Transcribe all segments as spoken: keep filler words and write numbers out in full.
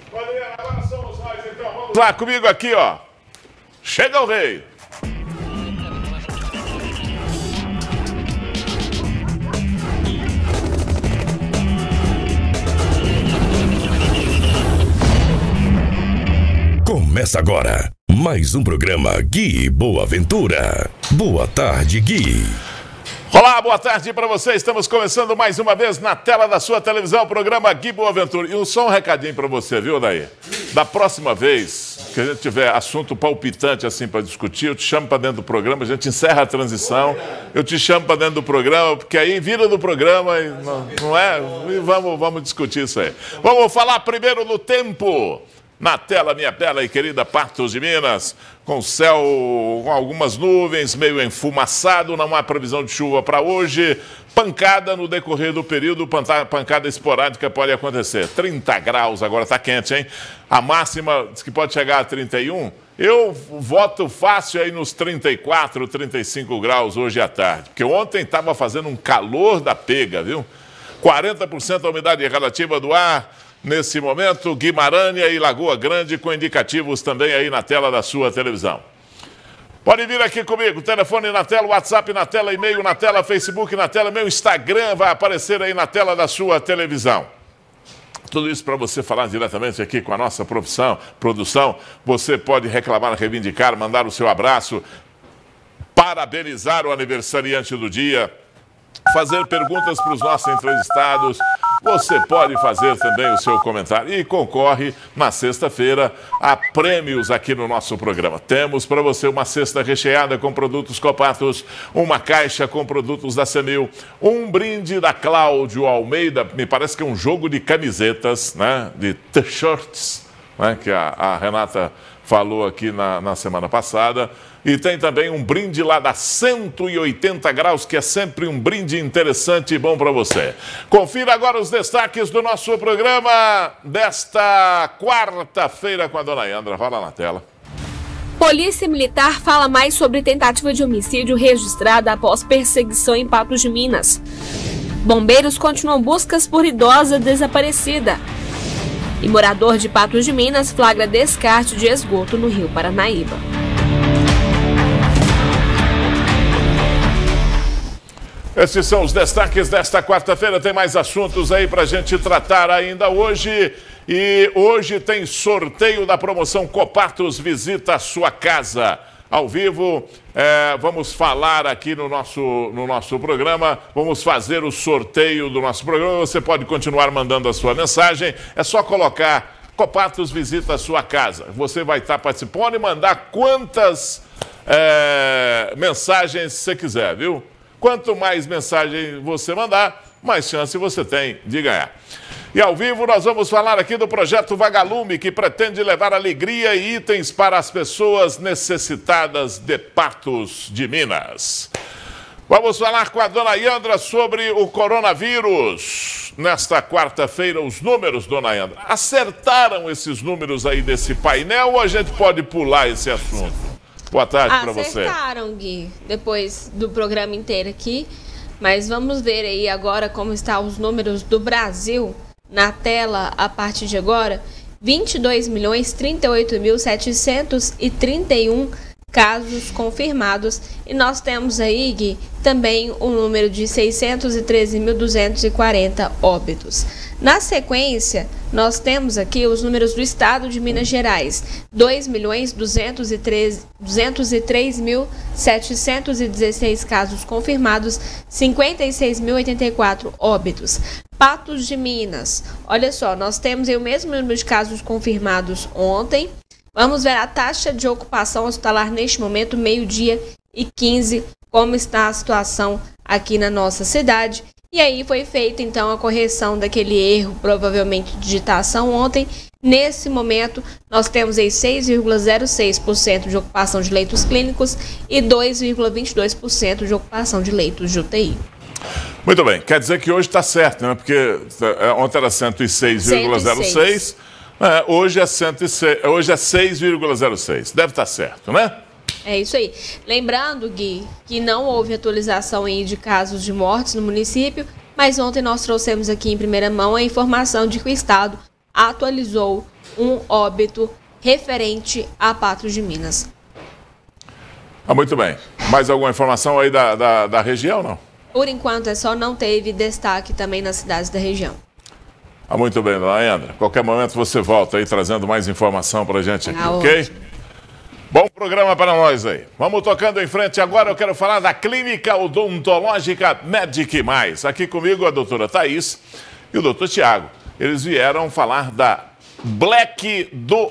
Agora somos nós, então. Vamos lá comigo aqui, ó. Chega o rei. Começa agora mais um programa Gui Boa Ventura. Boa tarde, Gui. Olá, boa tarde para você. Estamos começando mais uma vez na tela da sua televisão o programa Gui Boa Ventura. E só um recadinho para você, viu, Daí? Da próxima vez que a gente tiver assunto palpitante assim para discutir, eu te chamo para dentro do programa, a gente encerra a transição, eu te chamo para dentro do programa, porque aí vira do programa, e não, não é? E vamos, vamos discutir isso aí. Vamos falar primeiro do tempo. Na tela, minha bela e querida Patos de Minas, com céu com algumas nuvens, meio enfumaçado, não há previsão de chuva para hoje. Pancada no decorrer do período, pancada esporádica pode acontecer. trinta graus, agora está quente, hein? A máxima diz que pode chegar a trinta e um. Eu voto fácil aí nos trinta e quatro, trinta e cinco graus hoje à tarde, porque ontem estava fazendo um calor da pega, viu? quarenta por cento a umidade relativa do ar. Nesse momento, Guimarães e Lagoa Grande, com indicativos também aí na tela da sua televisão. Pode vir aqui comigo, telefone na tela, WhatsApp na tela, e-mail na tela, Facebook na tela, meu Instagram vai aparecer aí na tela da sua televisão. Tudo isso para você falar diretamente aqui com a nossa profissão, produção. Você pode reclamar, reivindicar, mandar o seu abraço, parabenizar o aniversariante do dia, fazer perguntas para os nossos entrevistados. Você pode fazer também o seu comentário e concorre na sexta-feira a prêmios aqui no nosso programa. Temos para você uma cesta recheada com produtos Copatos, uma caixa com produtos da Semil, um brinde da Cláudio Almeida, me parece que é um jogo de camisetas, né, de t-shirts, né, que a, a Renata falou aqui na, na semana passada. E tem também um brinde lá da cento e oitenta graus, que é sempre um brinde interessante e bom para você. Confira agora os destaques do nosso programa desta quarta-feira com a dona Yandra. Vai lá na tela. Polícia Militar fala mais sobre tentativa de homicídio registrada após perseguição em Patos de Minas. Bombeiros continuam buscas por idosa desaparecida. E morador de Patos de Minas flagra descarte de esgoto no Rio Paranaíba. Esses são os destaques desta quarta-feira. Tem mais assuntos aí para a gente tratar ainda hoje. E hoje tem sorteio da promoção Copatos Visita a Sua Casa. Ao vivo, é, vamos falar aqui no nosso, no nosso programa, vamos fazer o sorteio do nosso programa. Você pode continuar mandando a sua mensagem, é só colocar Copatos Visita a Sua Casa. Você vai estar participando e mandar quantas é, mensagens você quiser, viu? Quanto mais mensagem você mandar, mais chance você tem de ganhar. E ao vivo nós vamos falar aqui do projeto Vagalume, que pretende levar alegria e itens para as pessoas necessitadas de Patos de Minas. Vamos falar com a dona Yandra sobre o coronavírus. Nesta quarta-feira, os números, dona Yandra, acertaram esses números aí desse painel ou a gente pode pular esse assunto? Boa tarde para você. Acertaram, Gui, depois do programa inteiro aqui. Mas vamos ver aí agora como estão os números do Brasil na tela a partir de agora. vinte e dois milhões, trinta e oito mil, setecentos e trinta e um casos confirmados. E nós temos aí, Gui, também o um número de seiscentos e treze mil, duzentos e quarenta óbitos. Na sequência, nós temos aqui os números do estado de Minas Gerais. dois milhões, duzentos e três mil, setecentos e dezesseis casos confirmados, cinquenta e seis mil, oitenta e quatro óbitos. Patos de Minas, olha só, nós temos aí o mesmo número de casos confirmados ontem. Vamos ver a taxa de ocupação hospitalar neste momento, meio-dia e quinze, como está a situação aqui na nossa cidade. E aí foi feita então a correção daquele erro, provavelmente de digitação ontem. Nesse momento, nós temos aí seis vírgula zero seis por cento de ocupação de leitos clínicos e dois vírgula vinte e dois por cento de ocupação de leitos de U T I. Muito bem, quer dizer que hoje está certo, né? Porque ontem era cento e seis vírgula zero seis, é, hoje é, é seis vírgula zero seis. Deve estar certo, né? É isso aí. Lembrando, Gui, que não houve atualização aí de casos de mortes no município, mas ontem nós trouxemos aqui em primeira mão a informação de que o estado atualizou um óbito referente a Patos de Minas. Ah, muito bem. Mais alguma informação aí da, da, da região, não? Por enquanto é só, não teve destaque também nas cidades da região. Ah, muito bem, dona Leandra. Qualquer momento você volta aí trazendo mais informação pra gente aqui, Ah, ok? ótimo. Bom programa para nós aí. Vamos tocando em frente. Agora eu quero falar da Clínica Odontológica Medic Mais. Aqui comigo a doutora Thaís e o doutor Tiago. Eles vieram falar da Black do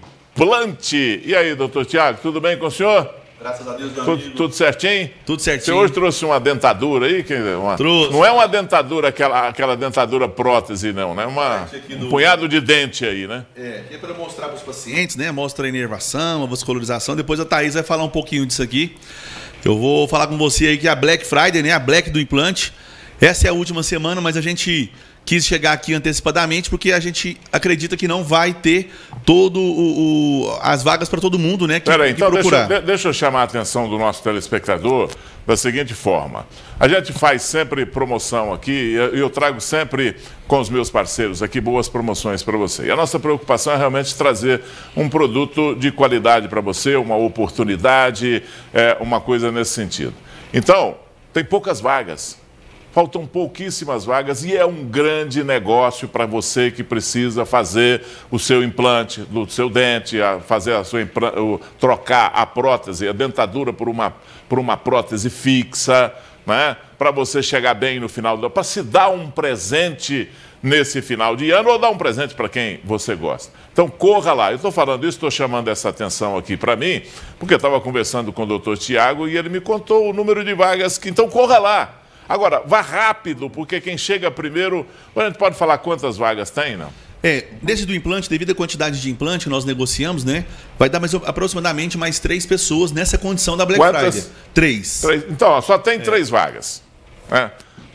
Implante. E aí, doutor Tiago, tudo bem com o senhor? Graças a Deus, meu Tudo, amigo. tudo certinho? Tudo certinho. Você hoje trouxe uma dentadura aí? Que uma, Trouxe. Não é uma dentadura, aquela, aquela dentadura prótese, não, né? Uma, do... Um punhado de dente aí, né? É, é para mostrar para os pacientes, né? Mostra a inervação, a vascularização. Depois a Thaís vai falar um pouquinho disso aqui. Eu vou falar com você aí que é a Black Friday, né? A Black do implante. Essa é a última semana, mas a gente quis chegar aqui antecipadamente porque a gente acredita que não vai ter todo o, o as vagas para todo mundo, né? Que, Peraí, que então deixa, procurar. de- deixa eu chamar a atenção do nosso telespectador da seguinte forma. A gente faz sempre promoção aqui e eu eu trago sempre com os meus parceiros aqui boas promoções para você. E a nossa preocupação é realmente trazer um produto de qualidade para você, uma oportunidade, é, uma coisa nesse sentido. Então, tem poucas vagas. Faltam pouquíssimas vagas e é um grande negócio para você que precisa fazer o seu implante do seu dente, a fazer a sua impla- o- trocar a prótese, a dentadura por uma, por uma prótese fixa, né? Para você chegar bem no final do ano, para se dar um presente nesse final de ano ou dar um presente para quem você gosta. Então corra lá. Eu estou falando isso, estou chamando essa atenção aqui para mim, porque eu estava conversando com o doutor Tiago e ele me contou o número de vagas que. Então corra lá. Agora, vá rápido, porque quem chega primeiro... A gente pode falar quantas vagas tem, não? É, desde do implante, devido à quantidade de implante que nós negociamos, né? Vai dar mais, aproximadamente mais três pessoas nessa condição da Black Quantas? Friday. Três. Três. Então, ó, só tem três vagas. Né?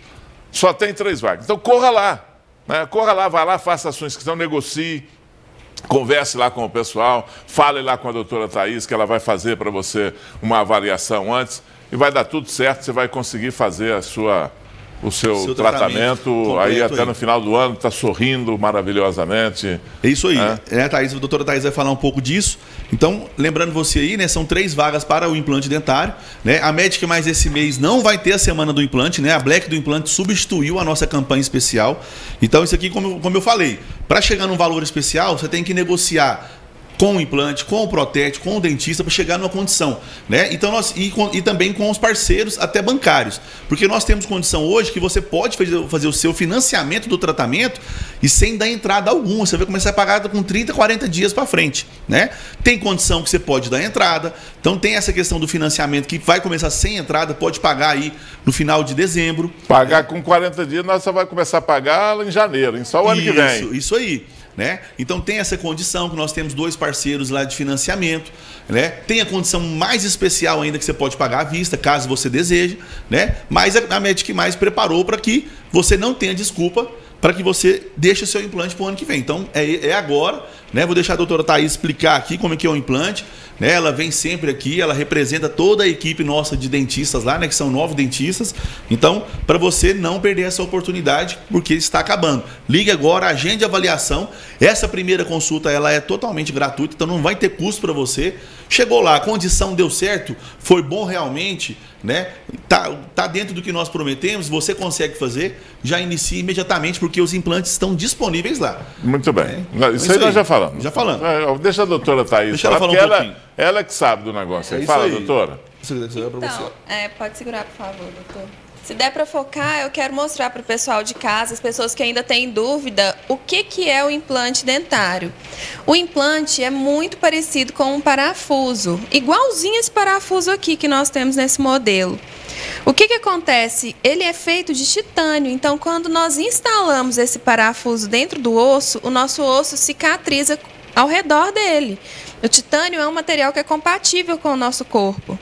Só tem três vagas. Então, corra lá. Né? Corra lá, vá lá, faça a sua inscrição, negocie, converse lá com o pessoal, fale lá com a doutora Thaís, que ela vai fazer para você uma avaliação antes. E vai dar tudo certo, você vai conseguir fazer a sua, o seu, Seu tratamento, tratamento aí completo até aí. no final do ano, está sorrindo maravilhosamente. É isso aí. É. É, a Thaís, a doutora Thaís vai falar um pouco disso. Então, lembrando você aí, né? São três vagas para o implante dentário. Né? A Medic Mais esse mês não vai ter a semana do implante, né? A Black do implante substituiu a nossa campanha especial. Então, isso aqui, como, como eu falei, para chegar num valor especial, você tem que negociar com o implante, com o protético, com o dentista, para chegar numa condição, né? Então nós e, com, e também com os parceiros até bancários, porque nós temos condição hoje que você pode fazer, fazer o seu financiamento do tratamento e sem dar entrada alguma, você vai começar a pagar com trinta, quarenta dias para frente, né? Tem condição que você pode dar entrada, então tem essa questão do financiamento que vai começar sem entrada, pode pagar aí no final de dezembro. Pagar com quarenta dias, nós só vai começar a pagar em janeiro, em só o ano que vem. Isso, isso aí. Né? Então tem essa condição que nós temos dois parceiros lá de financiamento, né? Tem a condição mais especial ainda que você pode pagar à vista, caso você deseje, né? Mas a Medic Mais preparou para que você não tenha desculpa para que você deixe o seu implante para o ano que vem. Então é, é agora, né? Vou deixar a doutora Thaís explicar aqui como é que é o implante, né? Ela vem sempre aqui, ela representa toda a equipe nossa de dentistas lá, né? Que são nove dentistas. Então, para você não perder essa oportunidade, porque está acabando. Ligue agora, agende a avaliação. Essa primeira consulta ela é totalmente gratuita, então não vai ter custo para você. Chegou lá, a condição deu certo, foi bom realmente, né? Tá, tá dentro do que nós prometemos, você consegue fazer, já inicie imediatamente, porque os implantes estão disponíveis lá. Muito bem. É. Isso, Isso aí nós aí. já falamos. Já falamos. É, deixa a doutora Thaís Deixa ela falar, falar um porque ela, pouquinho. ela é que sabe do negócio. É aí. isso Fala, aí. doutora. Isso aqui é pra você. Então, é, pode segurar, por favor, doutor. Se der para focar, eu quero mostrar para o pessoal de casa, as pessoas que ainda têm dúvida, o que, que é o implante dentário. O implante é muito parecido com um parafuso, igualzinho esse parafuso aqui que nós temos nesse modelo. O que, que acontece? Ele é feito de titânio, então quando nós instalamos esse parafuso dentro do osso, o nosso osso cicatriza ao redor dele. O titânio é um material que é compatível com o nosso corpo.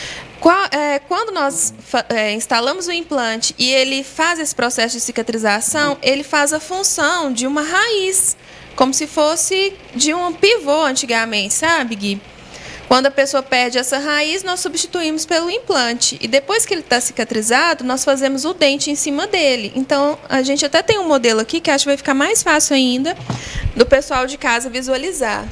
Quando nós é, instalamos o implante e ele faz esse processo de cicatrização, ele faz a função de uma raiz, como se fosse de um pivô antigamente, sabe, Gui? Quando a pessoa perde essa raiz, nós substituímos pelo implante. E depois que ele está cicatrizado, nós fazemos o dente em cima dele. Então, a gente até tem um modelo aqui que acho que vai ficar mais fácil ainda do pessoal de casa visualizar.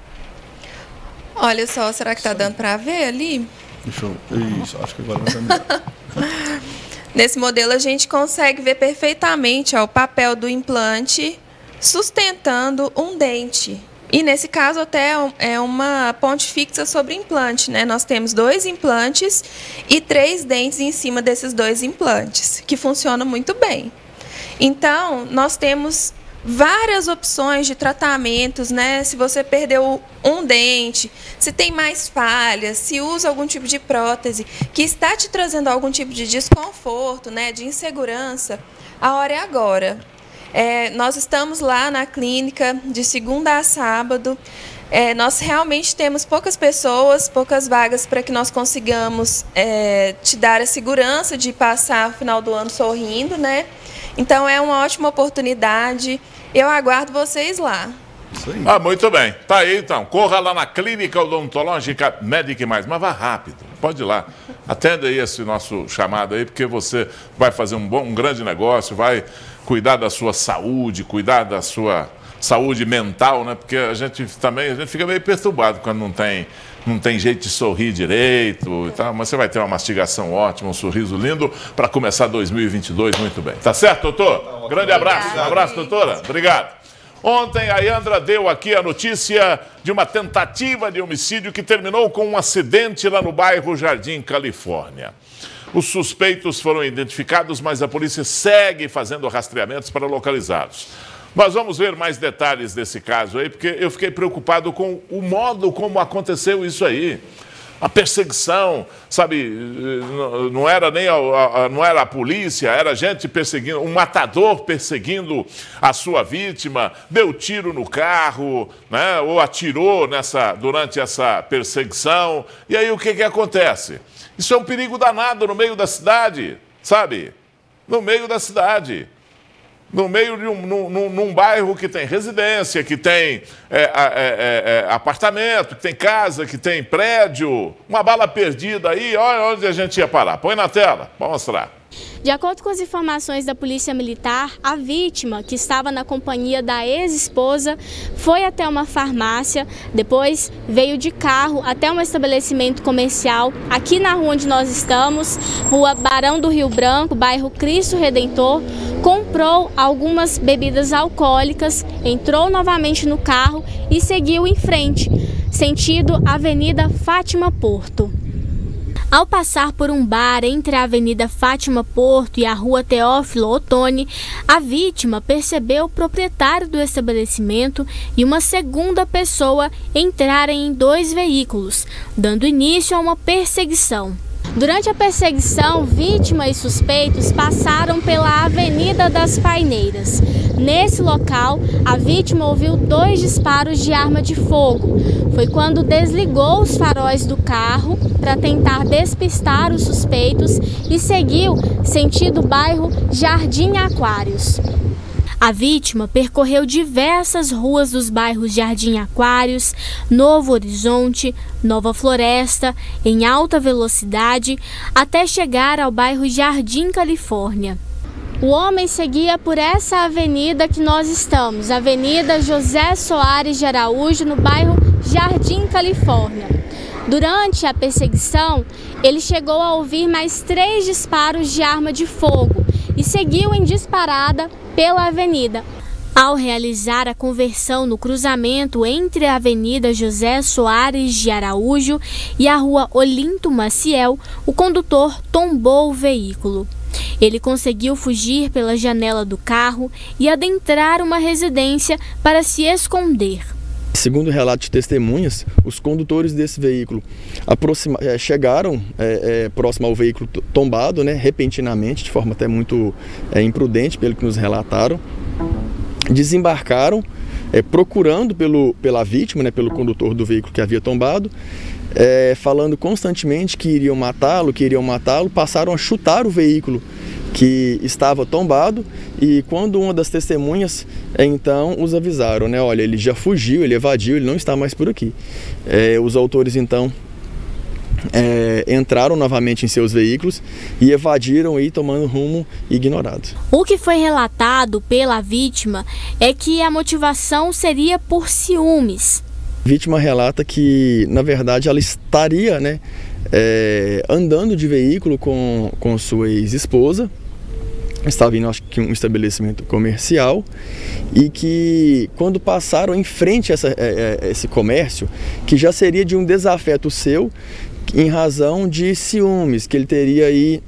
Olha só, será que está dando para ver ali? Deixa eu... Isso, acho que agora vai dar melhor. Nesse modelo, a gente consegue ver perfeitamente ó, o papel do implante sustentando um dente. E, nesse caso, até é uma ponte fixa sobre o implante, né? Nós temos dois implantes e três dentes em cima desses dois implantes, que funcionam muito bem. Então, nós temos várias opções de tratamentos, né? Se você perdeu um dente, se tem mais falhas, se usa algum tipo de prótese que está te trazendo algum tipo de desconforto, né? De insegurança, a hora é agora. É, nós estamos lá na clínica de segunda a sábado. É, nós realmente temos poucas pessoas, poucas vagas para que nós consigamos é, te dar a segurança de passar o final do ano sorrindo, né? Então é uma ótima oportunidade. Eu aguardo vocês lá. Ah, muito bem. Tá aí então. Corra lá na Clínica Odontológica Medic Mais, mas vá rápido. Pode ir lá. Atenda aí esse nosso chamado aí, porque você vai fazer um bom, um grande negócio, vai cuidar da sua saúde, cuidar da sua saúde mental, né? Porque a gente também a gente fica meio perturbado quando não tem, não tem jeito de sorrir direito e tal, mas você vai ter uma mastigação ótima, um sorriso lindo para começar dois mil e vinte e dois muito bem. Tá certo, doutor? Grande abraço. Um abraço, doutora. Obrigado. Ontem a Yandra deu aqui a notícia de uma tentativa de homicídio que terminou com um acidente lá no bairro Jardim, Califórnia. Os suspeitos foram identificados, mas a polícia segue fazendo rastreamentos para localizá-los. Nós vamos ver mais detalhes desse caso aí, porque eu fiquei preocupado com o modo como aconteceu isso aí. A perseguição, sabe, não era nem a, a, não era a polícia, era gente perseguindo, um matador perseguindo a sua vítima, deu tiro no carro, né, ou atirou nessa, durante essa perseguição. E aí o que, que acontece? Isso é um perigo danado no meio da cidade, sabe? No meio da cidade. No meio de um num, num, num bairro que tem residência, que tem é, é, é, apartamento, que tem casa, que tem prédio. Uma bala perdida aí, olha onde a gente ia parar. Põe na tela, vou mostrar. De acordo com as informações da Polícia Militar, a vítima, que estava na companhia da ex-esposa, foi até uma farmácia, depois veio de carro até um estabelecimento comercial aqui na rua onde nós estamos, Rua Barão do Rio Branco, bairro Cristo Redentor, comprou algumas bebidas alcoólicas, entrou novamente no carro e seguiu em frente, sentido Avenida Fátima Porto. Ao passar por um bar entre a Avenida Fátima Porto e a Rua Teófilo Otoni, a vítima percebeu o proprietário do estabelecimento e uma segunda pessoa entrarem em dois veículos, dando início a uma perseguição. Durante a perseguição, vítima e suspeitos passaram pela Avenida das Paineiras. Nesse local, a vítima ouviu dois disparos de arma de fogo. Foi quando desligou os faróis do carro para tentar despistar os suspeitos e seguiu sentido bairro Jardim Aquários. A vítima percorreu diversas ruas dos bairros Jardim Aquários, Novo Horizonte, Nova Floresta, em alta velocidade, até chegar ao bairro Jardim Califórnia. O homem seguia por essa avenida que nós estamos, Avenida José Soares de Araújo, no bairro Jardim Califórnia. Durante a perseguição, ele chegou a ouvir mais três disparos de arma de fogo e seguiu em disparada pela avenida. Ao realizar a conversão no cruzamento entre a Avenida José Soares de Araújo e a Rua Olinto Maciel, o condutor tombou o veículo. Ele conseguiu fugir pela janela do carro e adentrar uma residência para se esconder. Segundo o relato de testemunhas, os condutores desse veículo aproxima, é, chegaram é, é, próximo ao veículo tombado, né, repentinamente, de forma até muito é, imprudente, pelo que nos relataram. Desembarcaram, é, procurando pelo, pela vítima, né, pelo condutor do veículo que havia tombado, é, falando constantemente que iriam matá-lo, que iriam matá-lo, passaram a chutar o veículo que estava tombado, e quando uma das testemunhas, então, os avisaram, né? Olha, ele já fugiu, ele evadiu, ele não está mais por aqui. É, os autores, então, é, entraram novamente em seus veículos e evadiram aí, tomando rumo ignorado. O que foi relatado pela vítima é que a motivação seria por ciúmes. A vítima relata que, na verdade, ela estaria, né, é, andando de veículo com, com sua ex-esposa, estava indo, acho que, um estabelecimento comercial, e que, quando passaram em frente a essa, é, é, esse comércio, que já seria de um desafeto seu, em razão de ciúmes, que ele teria aí,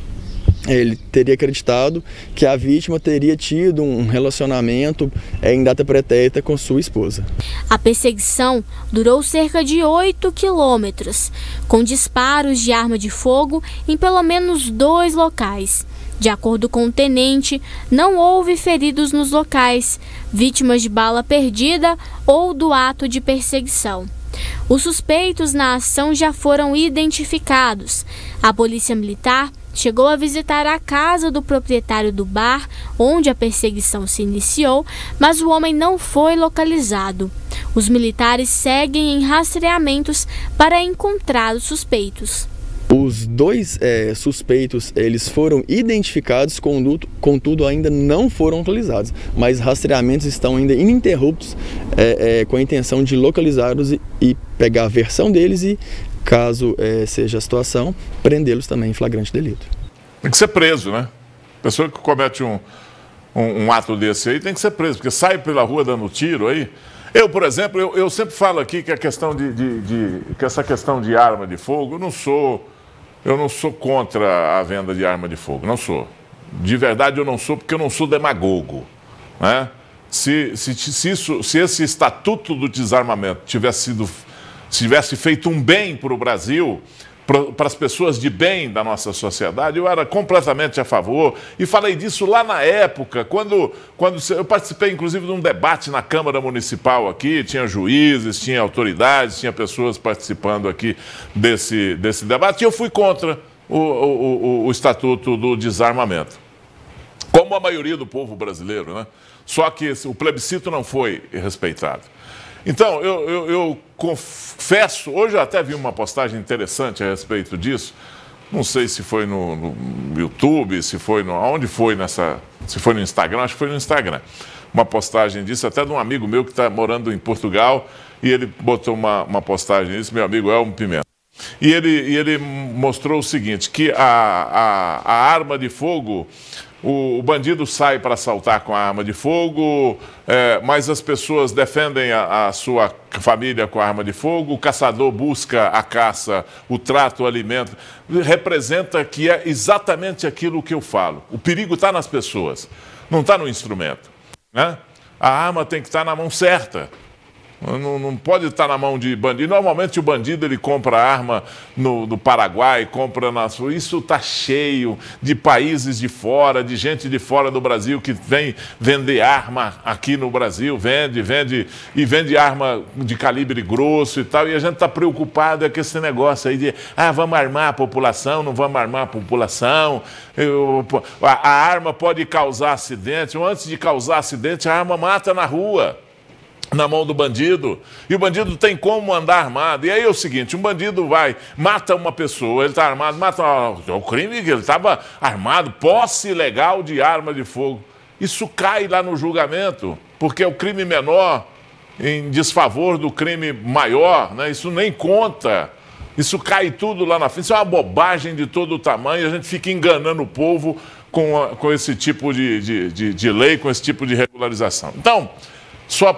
ele teria acreditado que a vítima teria tido um relacionamento em data pretérita com sua esposa. A perseguição durou cerca de oito quilômetros, com disparos de arma de fogo em pelo menos dois locais. De acordo com o tenente, não houve feridos nos locais, vítimas de bala perdida ou do ato de perseguição. Os suspeitos na ação já foram identificados. A Polícia Militar chegou a visitar a casa do proprietário do bar, onde a perseguição se iniciou, mas o homem não foi localizado. Os militares seguem em rastreamentos para encontrar os suspeitos. Os dois é, suspeitos, eles foram identificados, contudo, contudo ainda não foram localizados, mas rastreamentos estão ainda ininterruptos, é, é, com a intenção de localizá-los e, e pegar a versão deles e, caso é, seja a situação, prendê-los também em flagrante delito. Tem que ser preso, né? A pessoa que comete um, um, um ato desse aí tem que ser preso, porque sai pela rua dando tiro aí. Eu, por exemplo, eu, eu sempre falo aqui que a questão de, de, de que essa questão de arma de fogo, eu não sou eu não sou contra a venda de arma de fogo, não sou. De verdade eu não sou, porque eu não sou demagogo, né? Se, se, se, isso, se esse estatuto do desarmamento tivesse sido, se tivesse feito um bem para o Brasil, para as pessoas de bem da nossa sociedade, eu era completamente a favor, e falei disso lá na época, quando, quando eu participei inclusive de um debate na Câmara Municipal aqui, tinha juízes, tinha autoridades, tinha pessoas participando aqui desse, desse debate, e eu fui contra o, o, o, o Estatuto do Desarmamento, como a maioria do povo brasileiro, né? Só que esse, o plebiscito não foi respeitado. Então, eu, eu, eu confesso, hoje eu até vi uma postagem interessante a respeito disso, não sei se foi no, no YouTube, se foi no... Onde foi nessa... Se foi no Instagram, acho que foi no Instagram. Uma postagem disso, até de um amigo meu que está morando em Portugal, e ele botou uma, uma postagem disso, meu amigo Elmo Pimenta. E ele, e ele mostrou o seguinte, que a, a, a arma de fogo... O, o bandido sai para assaltar com a arma de fogo, é, mas as pessoas defendem a, a sua família com a arma de fogo, o caçador busca a caça, o trato, o alimento. Representa que é exatamente aquilo que eu falo. O perigo está nas pessoas, não está no instrumento, né? A arma tem que estar na mão certa. Não, não pode estar na mão de bandido. Normalmente o bandido ele compra arma no, no Paraguai, compra na sua. Isso está cheio de países de fora, de gente de fora do Brasil que vem vender arma aqui no Brasil, vende, vende e vende arma de calibre grosso e tal. E a gente está preocupado é com esse negócio aí de ah, vamos armar a população, não vamos armar a população. Eu, a, a arma pode causar acidente. Ou antes de causar acidente, a arma mata na rua, na mão do bandido, e o bandido tem como andar armado. E aí é o seguinte, um bandido vai, mata uma pessoa, ele está armado, mata o crime que ele estava armado, posse ilegal de arma de fogo. Isso cai lá no julgamento, porque é o crime menor em desfavor do crime maior, né? Isso nem conta. Isso cai tudo lá na frente. Isso é uma bobagem de todo o tamanho, a gente fica enganando o povo com, a, com esse tipo de, de, de, de lei, com esse tipo de regularização. Então, só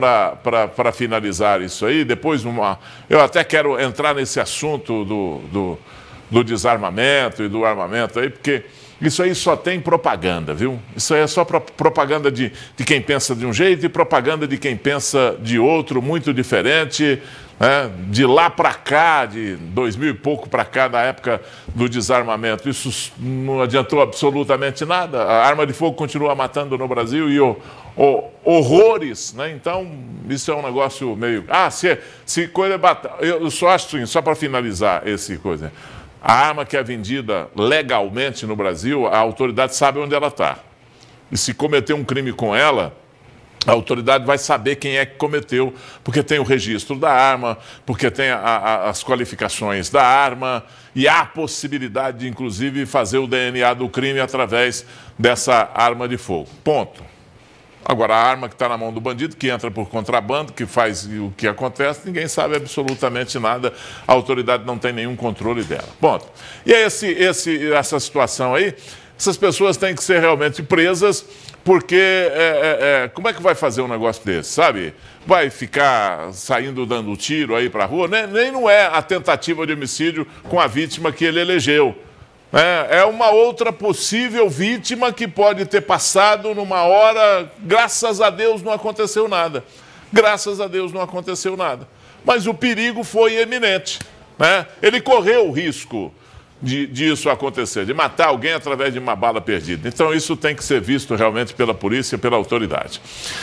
para finalizar isso aí, depois uma, eu até quero entrar nesse assunto do, do, do desarmamento e do armamento aí, porque isso aí só tem propaganda, viu? Isso aí é só pro, propaganda de, de quem pensa de um jeito e propaganda de quem pensa de outro, muito diferente, né? De lá para cá, de dois mil e pouco para cá, na época do desarmamento, isso não adiantou absolutamente nada. A arma de fogo continua matando no Brasil e o, o, horrores, né? Então, isso é um negócio meio... Ah, se, se coisa... Eu só acho assim, só para finalizar esse coisa... A arma que é vendida legalmente no Brasil, a autoridade sabe onde ela está. E se cometer um crime com ela, a autoridade vai saber quem é que cometeu, porque tem o registro da arma, porque tem a, a, as qualificações da arma e há a possibilidade de, inclusive, fazer o D N A do crime através dessa arma de fogo. Ponto. Agora, a arma que está na mão do bandido, que entra por contrabando, que faz o que acontece, ninguém sabe absolutamente nada, a autoridade não tem nenhum controle dela. Ponto. E é esse, esse, essa situação aí, essas pessoas têm que ser realmente presas, porque é, é, é, como é que vai fazer um negócio desse, sabe? Vai ficar saindo dando tiro aí para a rua? Nem, nem não é a tentativa de homicídio com a vítima que ele elegeu. É, é uma outra possível vítima que pode ter passado numa hora, graças a Deus não aconteceu nada. Graças a Deus não aconteceu nada. Mas o perigo foi eminente, né? Ele correu o risco de, disso acontecer, de matar alguém através de uma bala perdida. Então isso tem que ser visto realmente pela polícia e pela autoridade.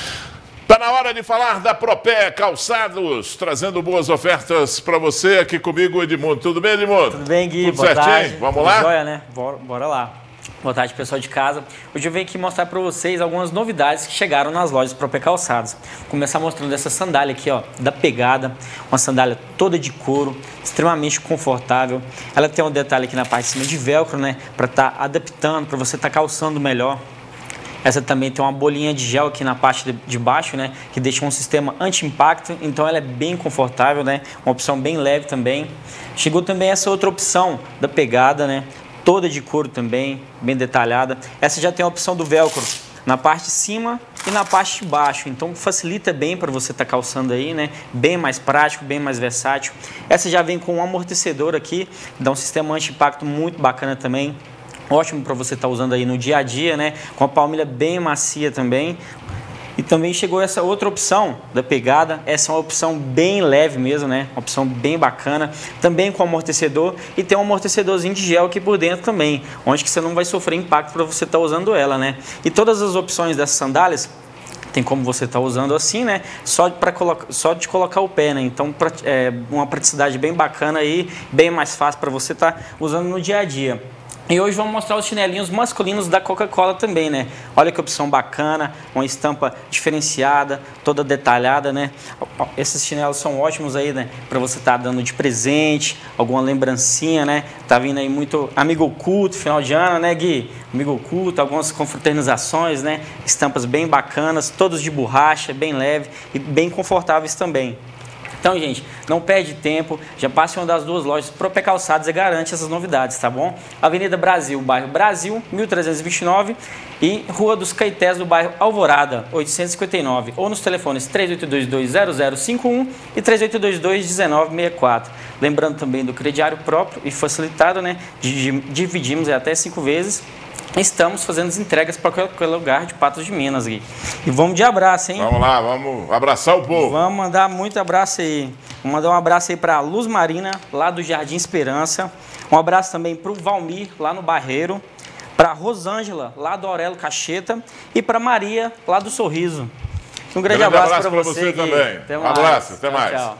Está na hora de falar da Propé Calçados, trazendo boas ofertas para você. Aqui comigo, Edmundo. Tudo bem, Edmundo? Tudo bem, Gui. Tudo Boa certinho? tarde. Vamos Tudo lá? Jóia, né? Bora, bora lá. Boa tarde, pessoal de casa. Hoje eu venho aqui mostrar para vocês algumas novidades que chegaram nas lojas Propé Calçados. Vou começar mostrando essa sandália aqui, ó, da Pegada. Uma sandália toda de couro, extremamente confortável. Ela tem um detalhe aqui na parte de cima de velcro, né? Para estar tá adaptando, para você estar tá calçando melhor. Essa também tem uma bolinha de gel aqui na parte de baixo, né? Que deixa um sistema anti-impacto, então ela é bem confortável, né? Uma opção bem leve também. Chegou também essa outra opção da Pegada, né? Toda de couro também, bem detalhada. Essa já tem a opção do velcro na parte de cima e na parte de baixo, então facilita bem para você estar tá calçando aí, né? Bem mais prático, bem mais versátil. Essa já vem com um amortecedor aqui, dá um sistema anti-impacto muito bacana também. Ótimo para você estar tá usando aí no dia a dia, né? Com a palmilha bem macia também. E também chegou essa outra opção da Pegada. Essa é uma opção bem leve mesmo, né? Uma opção bem bacana. Também com amortecedor. E tem um amortecedorzinho de gel aqui por dentro também, onde que você não vai sofrer impacto para você estar tá usando ela, né? E todas as opções dessas sandálias tem como você estar tá usando assim, né? Só, pra colocar, só de colocar o pé, né? Então, pra, é uma praticidade bem bacana aí, bem mais fácil para você estar tá usando no dia a dia. E hoje vamos mostrar os chinelinhos masculinos da Coca-Cola também, né? Olha que opção bacana, uma estampa diferenciada, toda detalhada, né? Esses chinelos são ótimos aí, né? Para você estar tá dando de presente, alguma lembrancinha, né? Tá vindo aí muito amigo oculto, final de ano, né, Gui? Amigo oculto, algumas confraternizações, né? Estampas bem bacanas, todos de borracha, bem leve e bem confortáveis também. Então, gente, não perde tempo, já passe em uma das duas lojas Propé Calçados e garante essas novidades, tá bom? Avenida Brasil, bairro Brasil, mil trezentos e vinte e nove e Rua dos Caetés, do bairro Alvorada, oitocentos e cinquenta e nove, ou nos telefones três oito dois dois, zero zero cinco um e três oito dois dois, um nove seis quatro. Lembrando também do crediário próprio e facilitado, né? Dividimos até cinco vezes. Estamos fazendo as entregas para qualquer lugar de Patos de Minas, Gui. E vamos de abraço, hein? Vamos lá, vamos abraçar o povo. Vamos mandar muito abraço aí. Vamos mandar um abraço aí para a Luz Marina, lá do Jardim Esperança. Um abraço também para o Valmir, lá no Barreiro. Para a Rosângela, lá do Aurélio Cacheta. E para Maria, lá do Sorriso. Um grande, grande abraço, abraço para você, você também. Até um mais. abraço, até tchau, mais. Tchau.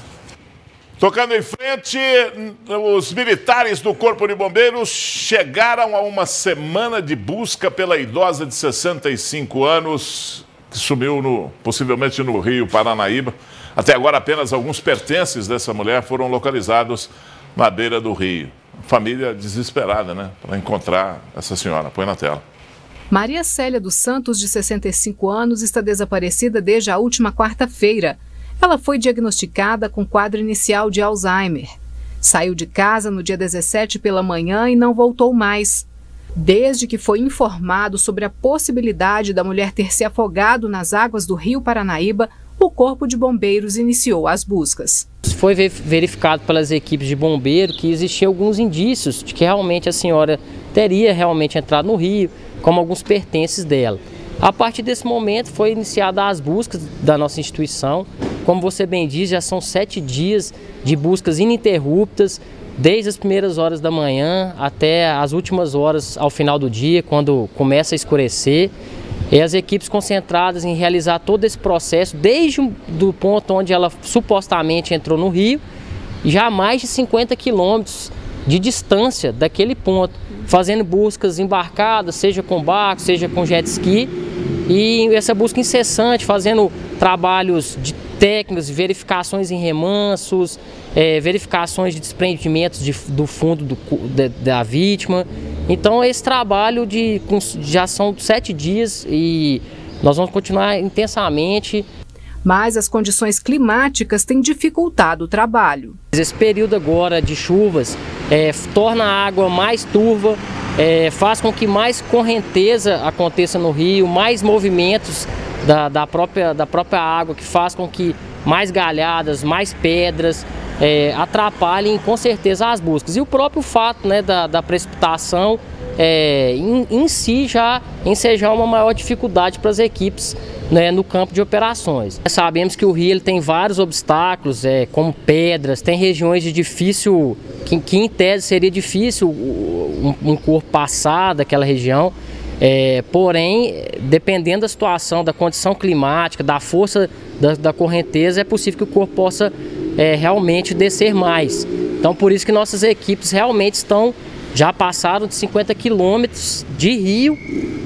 Tocando em frente, os militares do Corpo de Bombeiros chegaram a uma semana de busca pela idosa de sessenta e cinco anos que sumiu no, possivelmente no Rio Paranaíba. Até agora apenas alguns pertences dessa mulher foram localizados na beira do rio. Família desesperada, né, para encontrar essa senhora. Põe na tela. Maria Célia dos Santos, de sessenta e cinco anos, está desaparecida desde a última quarta-feira. Ela foi diagnosticada com quadro inicial de Alzheimer. Saiu de casa no dia dezessete pela manhã e não voltou mais. Desde que foi informado sobre a possibilidade da mulher ter se afogado nas águas do Rio Paranaíba, o Corpo de Bombeiros iniciou as buscas. Foi verificado pelas equipes de bombeiro que existiam alguns indícios de que realmente a senhora teria realmente entrado no rio, como alguns pertences dela. A partir desse momento foi iniciada as buscas da nossa instituição. Como você bem diz, já são sete dias de buscas ininterruptas, desde as primeiras horas da manhã até as últimas horas ao final do dia, quando começa a escurecer. E as equipes concentradas em realizar todo esse processo, desde o ponto onde ela supostamente entrou no rio, já a mais de cinquenta quilômetros de distância daquele ponto, fazendo buscas embarcadas, seja com barco, seja com jet ski, e essa busca incessante, fazendo trabalhos de técnicas, verificações em remansos, é, verificações de desprendimentos de, do fundo do, da, da vítima. Então esse trabalho de, já são sete dias e nós vamos continuar intensamente. Mas as condições climáticas têm dificultado o trabalho. Esse período agora de chuvas é, torna a água mais turva, é, faz com que mais correnteza aconteça no rio, mais movimentos da, da, própria, da própria água, que faz com que mais galhadas, mais pedras é, atrapalhem com certeza as buscas. E o próprio fato, né, da, da precipitação é, em, em si já ensejar uma maior dificuldade para as equipes, né, no campo de operações. Sabemos que o rio ele tem vários obstáculos, é, como pedras, tem regiões de difícil, que, que em tese seria difícil um, um corpo passar daquela região, é, porém, dependendo da situação, da condição climática, da força da, da correnteza, é possível que o corpo possa é, realmente descer mais. Então, por isso que nossas equipes realmente estão, já passaram de cinquenta quilômetros de rio,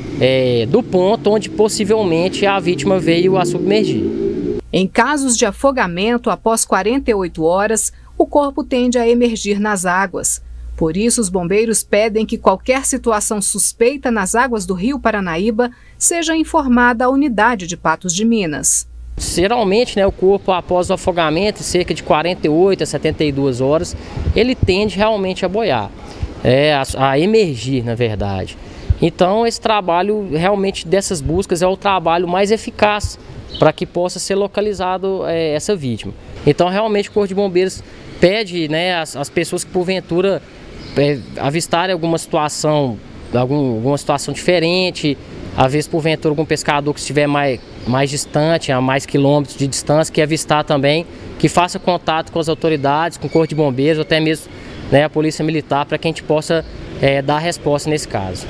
É, do ponto onde possivelmente a vítima veio a submergir. Em casos de afogamento após quarenta e oito horas, o corpo tende a emergir nas águas. Por isso, os bombeiros pedem que qualquer situação suspeita nas águas do Rio Paranaíba seja informada à unidade de Patos de Minas. Geralmente, né, o corpo após o afogamento, cerca de quarenta e oito a setenta e duas horas, ele tende realmente a boiar, é, a, a emergir, na verdade. Então, esse trabalho realmente dessas buscas é o trabalho mais eficaz para que possa ser localizado é, essa vítima. Então, realmente, o Corpo de Bombeiros pede, né, as, as pessoas que, porventura, é, avistarem alguma situação, algum, alguma situação diferente, às vezes, porventura, algum pescador que estiver mais, mais distante, a mais quilômetros de distância, que avistar também, que faça contato com as autoridades, com o Corpo de Bombeiros, ou até mesmo, né, a Polícia Militar, para que a gente possa é, dar resposta nesse caso.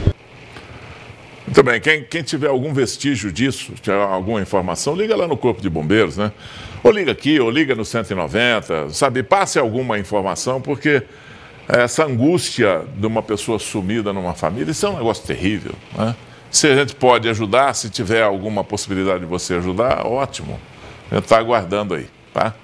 Muito bem, quem, quem tiver algum vestígio disso, tiver alguma informação, liga lá no Corpo de Bombeiros, né? Ou liga aqui, ou liga no cento e noventa, sabe? Passe alguma informação, porque essa angústia de uma pessoa sumida numa família, isso é um negócio terrível, né? Se a gente pode ajudar, se tiver alguma possibilidade de você ajudar, ótimo. A gente está aguardando aí, tá?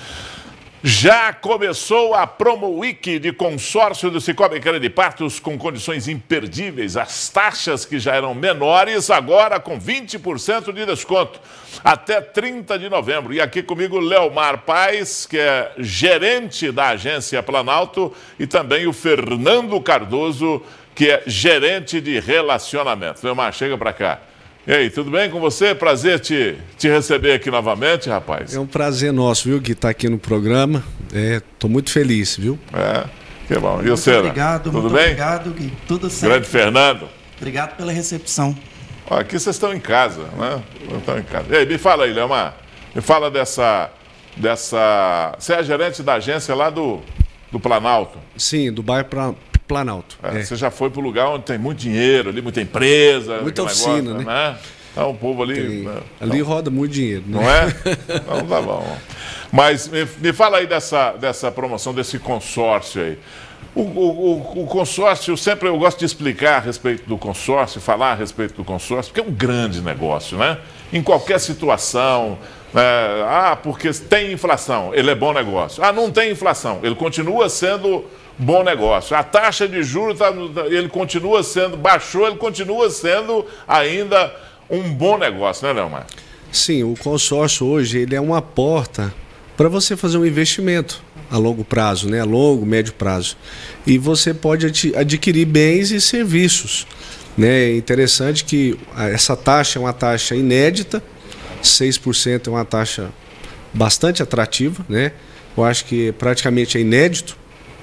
Já começou a Promo Week de consórcio do Cicobi Credipatos com condições imperdíveis. As taxas que já eram menores, agora com vinte por cento de desconto, até trinta de novembro. E aqui comigo Leomar Paes, que é gerente da agência Planalto, e também o Fernando Cardoso, que é gerente de relacionamento. Leomar, chega para cá. E aí, tudo bem com você? Prazer te, te receber aqui novamente, rapaz. É um prazer nosso, viu, que está aqui no programa. Estou é, muito feliz, viu? É, que bom. E muito você? Obrigado, tudo muito bem? obrigado, Gui. Tudo certo. Grande Fernando. Obrigado pela recepção. Ó, aqui vocês estão em casa, né? Estão em casa. E aí, me fala aí, Leomar. Me fala dessa, dessa... Você é gerente da agência lá do, do Planalto? Sim, do bairro pra... Planalto. É, é. Você já foi para o lugar onde tem muito dinheiro, ali, muita empresa. Muita oficina, negócio, né? né? Então, o povo ali... Tem, né? Ali então, roda muito dinheiro. Né? Não é? Então tá bom. Mas me, me fala aí dessa, dessa promoção, desse consórcio aí. O, o, o consórcio, sempre eu gosto de explicar a respeito do consórcio, falar a respeito do consórcio, porque é um grande negócio, né? Em qualquer situação... É, ah, porque tem inflação, ele é bom negócio. Ah, não tem inflação, ele continua sendo bom negócio. A taxa de juros, tá, ele continua sendo, baixou, ele continua sendo ainda um bom negócio, né, Leomar? Sim, o consórcio hoje ele é uma porta para você fazer um investimento a longo prazo, né? A longo, médio prazo. E você pode adquirir bens e serviços. Né? É interessante que essa taxa é uma taxa inédita, seis por cento é uma taxa bastante atrativa, né? Eu acho que praticamente é inédito.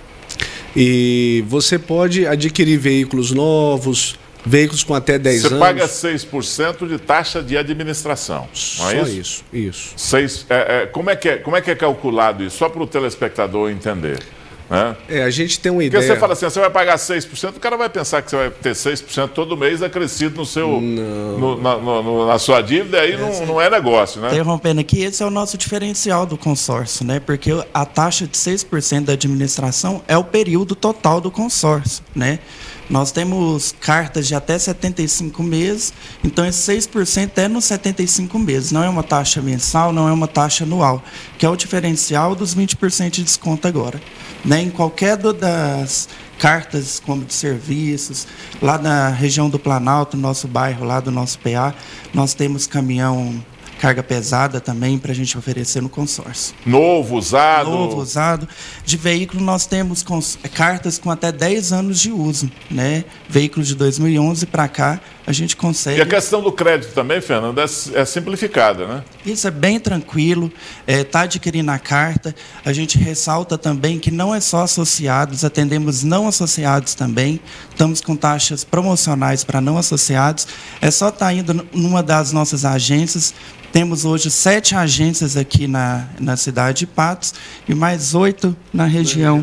E você pode adquirir veículos novos, veículos com até dez você anos. Você paga seis por cento de taxa de administração, não é Só isso? isso, isso. Seis, é, é, como, é que é, como é que é calculado isso? Só para o telespectador entender. Né? É, a gente tem uma Porque ideia... você fala assim, você vai pagar seis por cento, o cara vai pensar que você vai ter seis por cento todo mês acrescido no seu, no, na, no, na sua dívida, aí não, não é negócio, né? Interrompendo aqui, esse é o nosso diferencial do consórcio, né? Porque a taxa de seis por cento da administração é o período total do consórcio, né? Nós temos cartas de até setenta e cinco meses, então esse seis por cento é nos setenta e cinco meses, não é uma taxa mensal, não é uma taxa anual, que é o diferencial dos vinte por cento de desconto agora. Né? Em qualquer do, das cartas, como de serviços, lá na região do Planalto, no nosso bairro, lá do nosso P A, nós temos caminhão carga pesada também para a gente oferecer no consórcio. Novo, usado? Novo, usado. De veículo nós temos cons... cartas com até dez anos de uso, né? Veículos de dois mil e onze para cá, a gente consegue... E a questão do crédito também, Fernando, é, é simplificada, né? Isso é bem tranquilo, está é, adquirindo a carta. A gente ressalta também que não é só associados, atendemos não associados também. Estamos com taxas promocionais para não associados. É só estar tá indo numa das nossas agências. Temos hoje sete agências aqui na, na cidade de Patos e mais oito na região.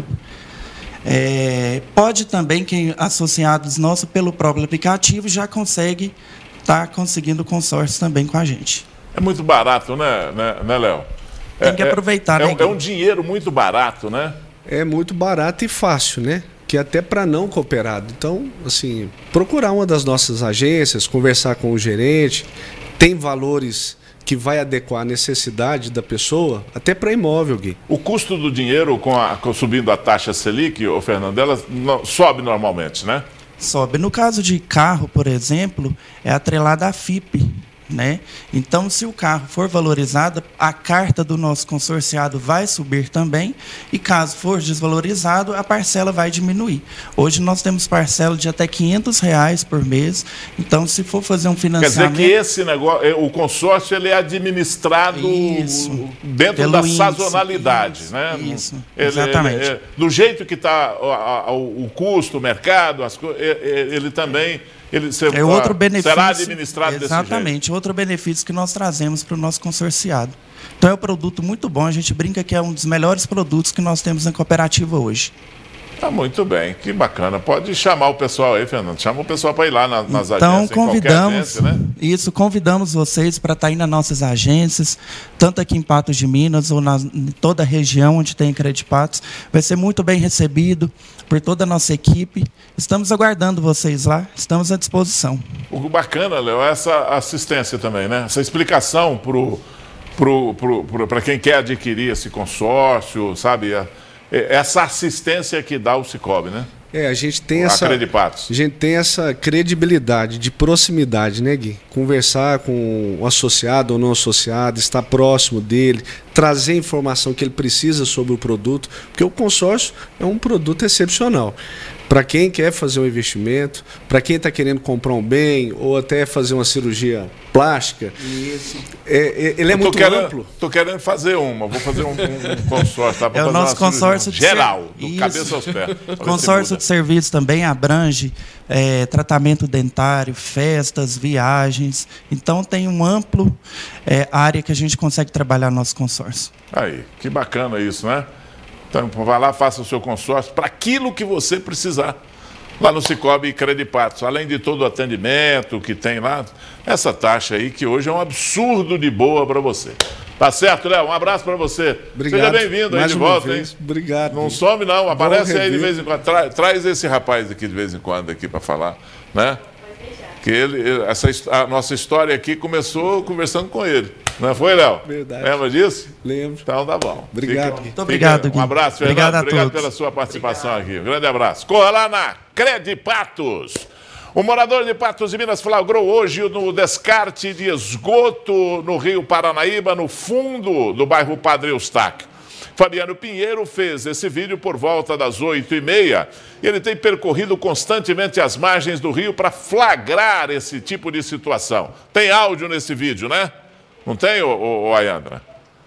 É, pode também, quem associados nossos pelo próprio aplicativo, já consegue estar tá conseguindo consórcio também com a gente. É muito barato, né, né, né Léo? Tem que é, aproveitar, é, né? É um, é um dinheiro muito barato, né? É muito barato e fácil, né? Que até para não cooperado. Então, assim, procurar uma das nossas agências, conversar com o gerente, tem valores que vai adequar a necessidade da pessoa, até para imóvel, Gui. O custo do dinheiro, com a, com subindo a taxa Selic, ô Fernando, ela não, sobe normalmente, né? Sobe. No caso de carro, por exemplo, é atrelada à F I P. Né? Então, se o carro for valorizado, a carta do nosso consorciado vai subir também, e caso for desvalorizado, a parcela vai diminuir. Hoje nós temos parcela de até quinhentos reais por mês, então se for fazer um financiamento... Quer dizer que esse negócio, o consórcio, ele é administrado isso, dentro da índice, sazonalidade, isso, né? Isso, ele, exatamente. Ele, ele, do jeito que está o, o custo, o mercado, as, ele, ele também... Ele ser, é outro benefício, será administrado exatamente, desse jeito. Outro benefício que nós trazemos para o nosso consorciado. Então é um produto muito bom, a gente brinca que é um dos melhores produtos que nós temos na cooperativa hoje. Tá muito bem, que bacana. Pode chamar o pessoal aí, Fernando. Chama o pessoal para ir lá nas, nas então, agências. Então convidamos, agência, né? Isso, convidamos vocês para estar aí nas nossas agências, tanto aqui em Patos de Minas ou na, em toda a região onde tem Credipatos. Vai ser muito bem recebido por toda a nossa equipe. Estamos aguardando vocês lá, estamos à disposição. O bacana, Léo, é essa assistência também, né? Essa explicação pro, pro, pro, pro, para quem quer adquirir esse consórcio, sabe? Essa assistência que dá o Cicobi, né? É, a gente tem essa, a gente tem essa credibilidade de proximidade, né, Gui? Conversar com o associado ou não associado, estar próximo dele, trazer a informação que ele precisa sobre o produto, porque o consórcio é um produto excepcional. Para quem quer fazer um investimento, para quem está querendo comprar um bem ou até fazer uma cirurgia plástica, Isso. É, é, ele é muito querendo, amplo. Estou querendo fazer uma, vou fazer um, um consórcio. Tá? É o nosso consórcio de geral, ser... do cabeça aos pés. Consórcio de serviços também abrange é, tratamento dentário, festas, viagens. Então tem um amplo é, área que a gente consegue trabalhar no nosso consórcio. Aí, que bacana isso, né? Então, vai lá, faça o seu consórcio para aquilo que você precisar. Lá no Cicobi Credipatos, além de todo o atendimento que tem lá, essa taxa aí que hoje é um absurdo de boa para você. Tá certo, Léo? Um abraço para você. Obrigado. Seja bem-vindo aí de volta, hein? Obrigado. Não some não, aparece aí de vez em quando. Tra traz esse rapaz aqui de vez em quando aqui para falar, né? Que ele, essa, a nossa história aqui começou conversando com ele. Não foi, Léo? Verdade. Lembra disso? Lembro. Então tá bom. Obrigado. Fica, Muito obrigado, fica, Gui. Um abraço, Fernando. Obrigado, a obrigado todos. pela sua participação obrigado. aqui. Um grande abraço. Corra lá na Credipatos. O morador de Patos de Minas flagrou hoje no descarte de esgoto no Rio Paranaíba, no fundo do bairro Padre Eustáquio. Fabiano Pinheiro fez esse vídeo por volta das oito e meia. E ele tem percorrido constantemente as margens do rio para flagrar esse tipo de situação. Tem áudio nesse vídeo, né? Não tem, ô, ô, ô Ayandra?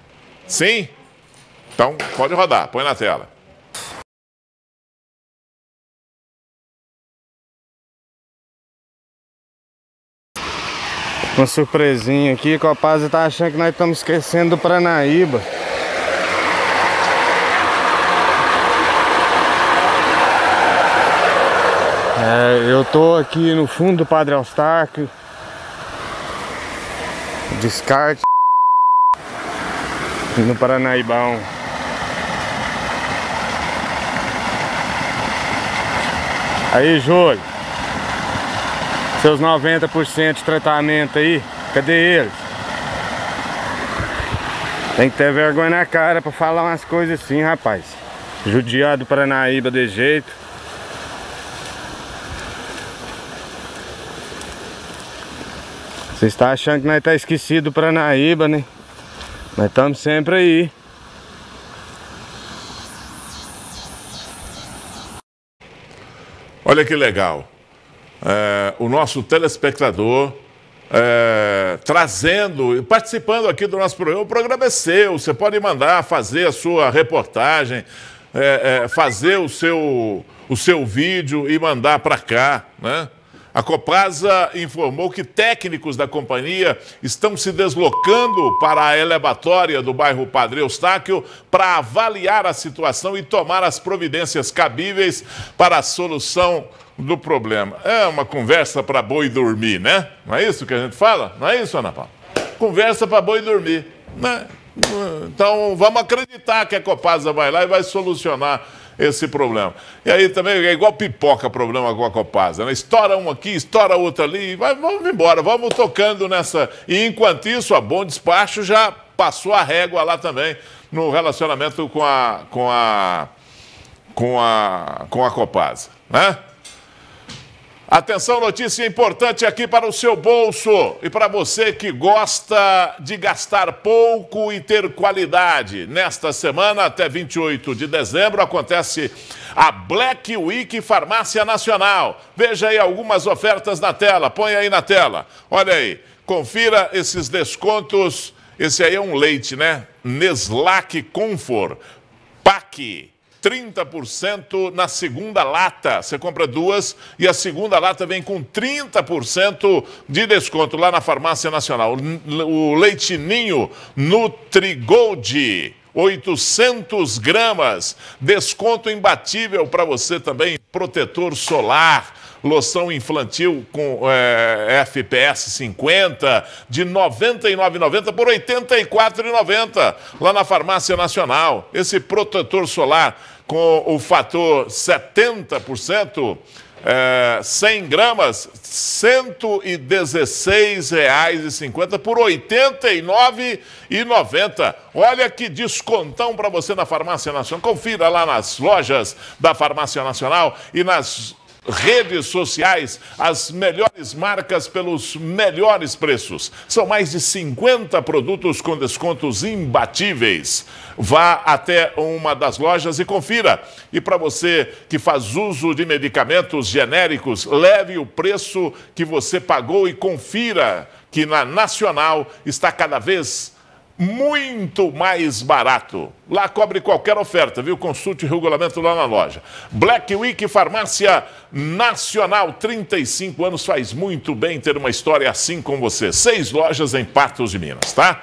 Sim? Então, pode rodar. Põe na tela. Uma surpresinha aqui, que o rapaz tá achando que nós estamos esquecendo do Paranaíba. É, eu tô aqui no fundo do Padre Eustáquio. Descarte. No Paranaibão. Aí, Júlio. Seus noventa por cento de tratamento aí, cadê eles? Tem que ter vergonha na cara pra falar umas coisas assim, rapaz. Judiado do Paranaíba de jeito. Você está achando que nós tá esquecido do Paranaíba, né? Nós estamos sempre aí. Olha que legal. É, o nosso telespectador é, trazendo, participando aqui do nosso programa. O programa é seu, você pode mandar fazer a sua reportagem, é, é, fazer o seu, o seu vídeo e mandar para cá, né? A Copasa informou que técnicos da companhia estão se deslocando para a elevatória do bairro Padre Eustáquio para avaliar a situação e tomar as providências cabíveis para a solução do problema. É uma conversa para boi dormir, né? Não é isso que a gente fala? Não é isso, Ana Paula? Conversa para boi dormir, né? Então vamos acreditar que a Copasa vai lá e vai solucionar esse problema. E aí também é igual pipoca problema com a Copasa, né? Estoura um aqui, estoura outro ali, vai, vamos embora, vamos tocando nessa. E enquanto isso, a Bom Despacho já passou a régua lá também no relacionamento com a com a com a com a Copasa, né? Atenção, notícia importante aqui para o seu bolso e para você que gosta de gastar pouco e ter qualidade. Nesta semana, até vinte e oito de dezembro, acontece a Black Week Farmácia Nacional. Veja aí algumas ofertas na tela, põe aí na tela. Olha aí, confira esses descontos. Esse aí é um leite, né? Neslac Comfort, Pac. trinta por cento na segunda lata. Você compra duas e a segunda lata vem com trinta por cento de desconto lá na Farmácia Nacional. O leite ninho Nutrigold, oitocentos gramas. Desconto imbatível para você também. Protetor solar. Loção infantil com é, F P S cinquenta de noventa e nove reais e noventa centavos por oitenta e quatro reais e noventa centavos lá na Farmácia Nacional. Esse protetor solar com o fator setenta por cento, é, cem gramas, cento e dezesseis reais e cinquenta centavos por oitenta e nove reais e noventa centavos. Olha que descontão para você na Farmácia Nacional. Confira lá nas lojas da Farmácia Nacional e nas redes sociais, as melhores marcas pelos melhores preços. São mais de cinquenta produtos com descontos imbatíveis. Vá até uma das lojas e confira. E para você que faz uso de medicamentos genéricos, leve o preço que você pagou e confira que na Nacional está cada vez muito mais barato. Lá cobre qualquer oferta, viu? Consulte o regulamento lá na loja. Black Week Farmácia Nacional, trinta e cinco anos, faz muito bem ter uma história assim com você. Seis lojas em Patos de Minas, tá?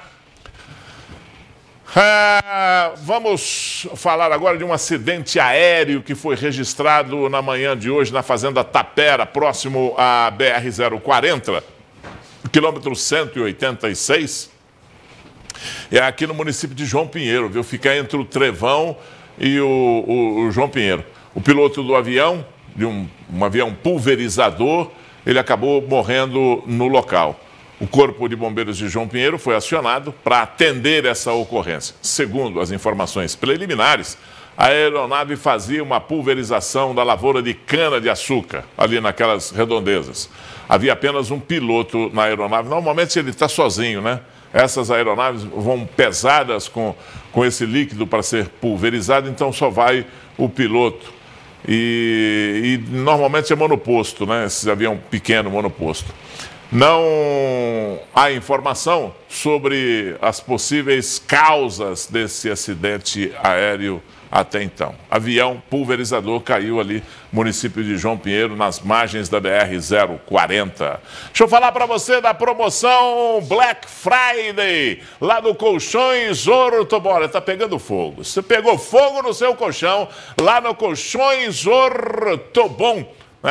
Ah, vamos falar agora de um acidente aéreo que foi registrado na manhã de hoje na Fazenda Tapera, próximo à B R zero quarenta, quilômetro cento e oitenta e seis. É aqui no município de João Pinheiro, viu? Fica entre o Trevão e o, o, o João Pinheiro. O piloto do avião, de um, um avião pulverizador, ele acabou morrendo no local. O Corpo de Bombeiros de João Pinheiro foi acionado para atender essa ocorrência. Segundo as informações preliminares, a aeronave fazia uma pulverização da lavoura de cana-de-açúcar, ali naquelas redondezas. Havia apenas um piloto na aeronave. Normalmente ele está sozinho, né? Essas aeronaves vão pesadas com, com esse líquido para ser pulverizado, então só vai o piloto. E, e normalmente é monoposto, né? Esse avião pequeno, monoposto. Não há informação sobre as possíveis causas desse acidente aéreo até então. Avião pulverizador caiu ali, município de João Pinheiro, nas margens da B R zero quarenta. Deixa eu falar para você da promoção Black Friday, lá do Colchões Ortobon. Tá pegando fogo. Você pegou fogo no seu colchão, lá no Colchões Ortobon, né?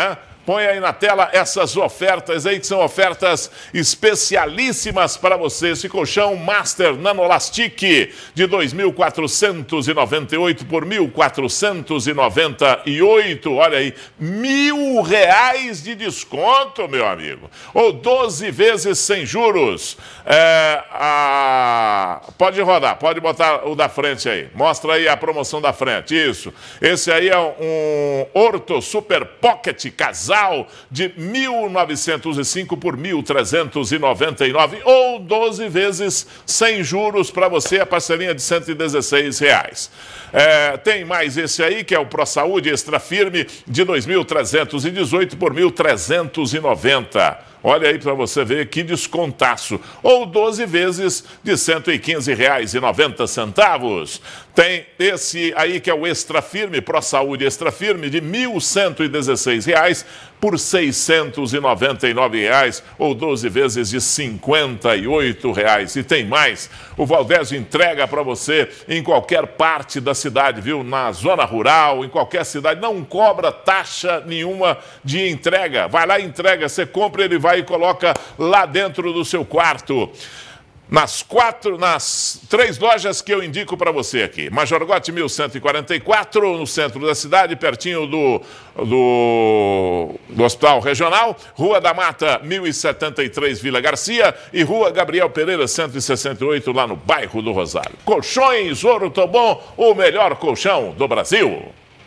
Põe aí na tela essas ofertas aí, que são ofertas especialíssimas para você. Esse colchão Master Nanolastic de dois mil quatrocentos e noventa e oito por mil quatrocentos e noventa e oito. Olha aí, mil reais de desconto, meu amigo. Ou doze vezes sem juros. É, a... Pode rodar, pode botar o da frente aí. Mostra aí a promoção da frente, isso. Esse aí é um Orto Super Pocket Casal de mil novecentos e cinco por mil trezentos e noventa e nove ou doze vezes sem juros para você, a parcelinha de cento e dezesseis reais. É, tem mais esse aí, que é o Pro Saúde Extra Firme de dois mil trezentos e dezoito por mil trezentos e noventa. Olha aí para você ver que descontaço. Ou doze vezes de cento e quinze reais e noventa centavos. Tem esse aí que é o Extra Firme, Pro Saúde Extra Firme, de mil cento e dezesseis reais por seiscentos e noventa e nove reais, ou doze vezes de cinquenta e oito reais. E tem mais, o Valdésio entrega para você em qualquer parte da cidade, viu? Na zona rural, em qualquer cidade, não cobra taxa nenhuma de entrega. Vai lá e entrega, você compra, ele vai e coloca lá dentro do seu quarto. Nas quatro, nas três lojas que eu indico para você aqui. Major Gotti mil cento e quarenta e quatro, no centro da cidade, pertinho do, do, do Hospital Regional. Rua da Mata mil e setenta e três, Vila Garcia. E Rua Gabriel Pereira cento e sessenta e oito, lá no bairro do Rosário. Colchões Ortobon, o melhor colchão do Brasil.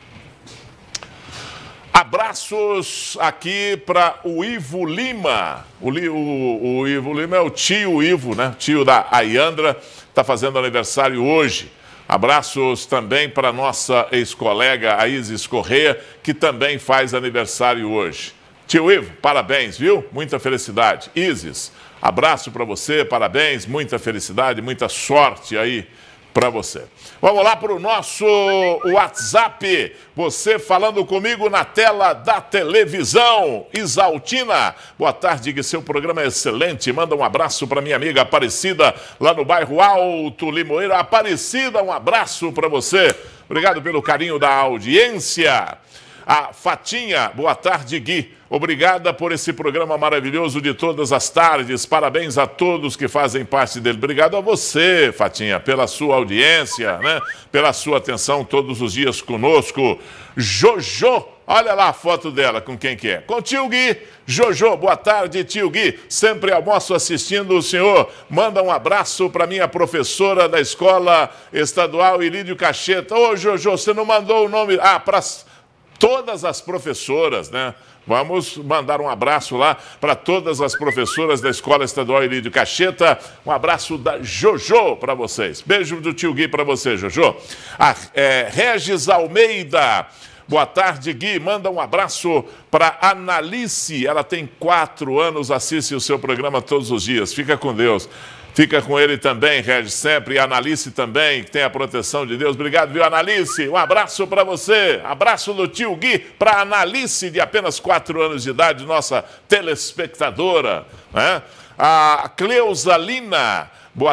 Abraços aqui para o Ivo Lima. O, o, o Ivo Lima é o tio Ivo, né? Tio da Ayandra, está fazendo aniversário hoje. Abraços também para nossa ex-colega, a Isis Correia, que também faz aniversário hoje. Tio Ivo, parabéns, viu? Muita felicidade. Isis, abraço para você, parabéns, muita felicidade, muita sorte aí para você. Vamos lá para o nosso WhatsApp. Você falando comigo na tela da televisão. Isaltina, boa tarde, que seu programa é excelente. Manda um abraço para minha amiga Aparecida, lá no bairro Alto Limoeiro. Aparecida, um abraço para você. Obrigado pelo carinho da audiência. A Fatinha, boa tarde, Gui. Obrigada por esse programa maravilhoso de todas as tardes. Parabéns a todos que fazem parte dele. Obrigado a você, Fatinha, pela sua audiência, né? Pela sua atenção todos os dias conosco. Jojo, olha lá a foto dela, com quem que é? Com o tio Gui. Jojo, boa tarde, tio Gui. Sempre almoço assistindo o senhor. Manda um abraço para minha professora da Escola Estadual Ilídio Cacheta. Ô, Jojo, você não mandou o nome... Ah, para todas as professoras, né? Vamos mandar um abraço lá para todas as professoras da Escola Estadual Ilídio Cacheta. Um abraço da Jojo para vocês. Beijo do tio Gui para você, Jojo. A é, Regis Almeida. Boa tarde, Gui. Manda um abraço para Analice. Ela tem quatro anos, assiste o seu programa todos os dias. Fica com Deus. Fica com ele também, Regis, sempre. E a Analice também, que tem a proteção de Deus. Obrigado, viu, Analice? Um abraço para você. Abraço do tio Gui para a Analice, de apenas quatro anos de idade, nossa telespectadora. Né? A Cleusa Lina. Boa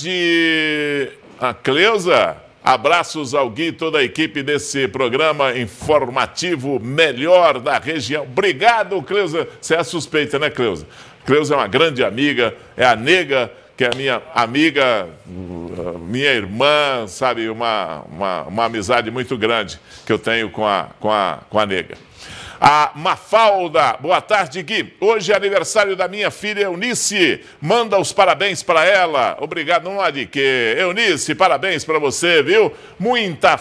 tarde, a Cleusa. Abraços ao Gui e toda a equipe desse programa informativo melhor da região. Obrigado, Cleusa. Você é suspeita, né, Cleusa? Cleusa é uma grande amiga, é a nega, que é a minha amiga, minha irmã, sabe, uma, uma, uma amizade muito grande que eu tenho com a, com a, com a nega. A Mafalda, boa tarde, Gui. Hoje é aniversário da minha filha Eunice. Manda os parabéns para ela. Obrigado, não há de quê. Eunice, parabéns para você, viu? Muita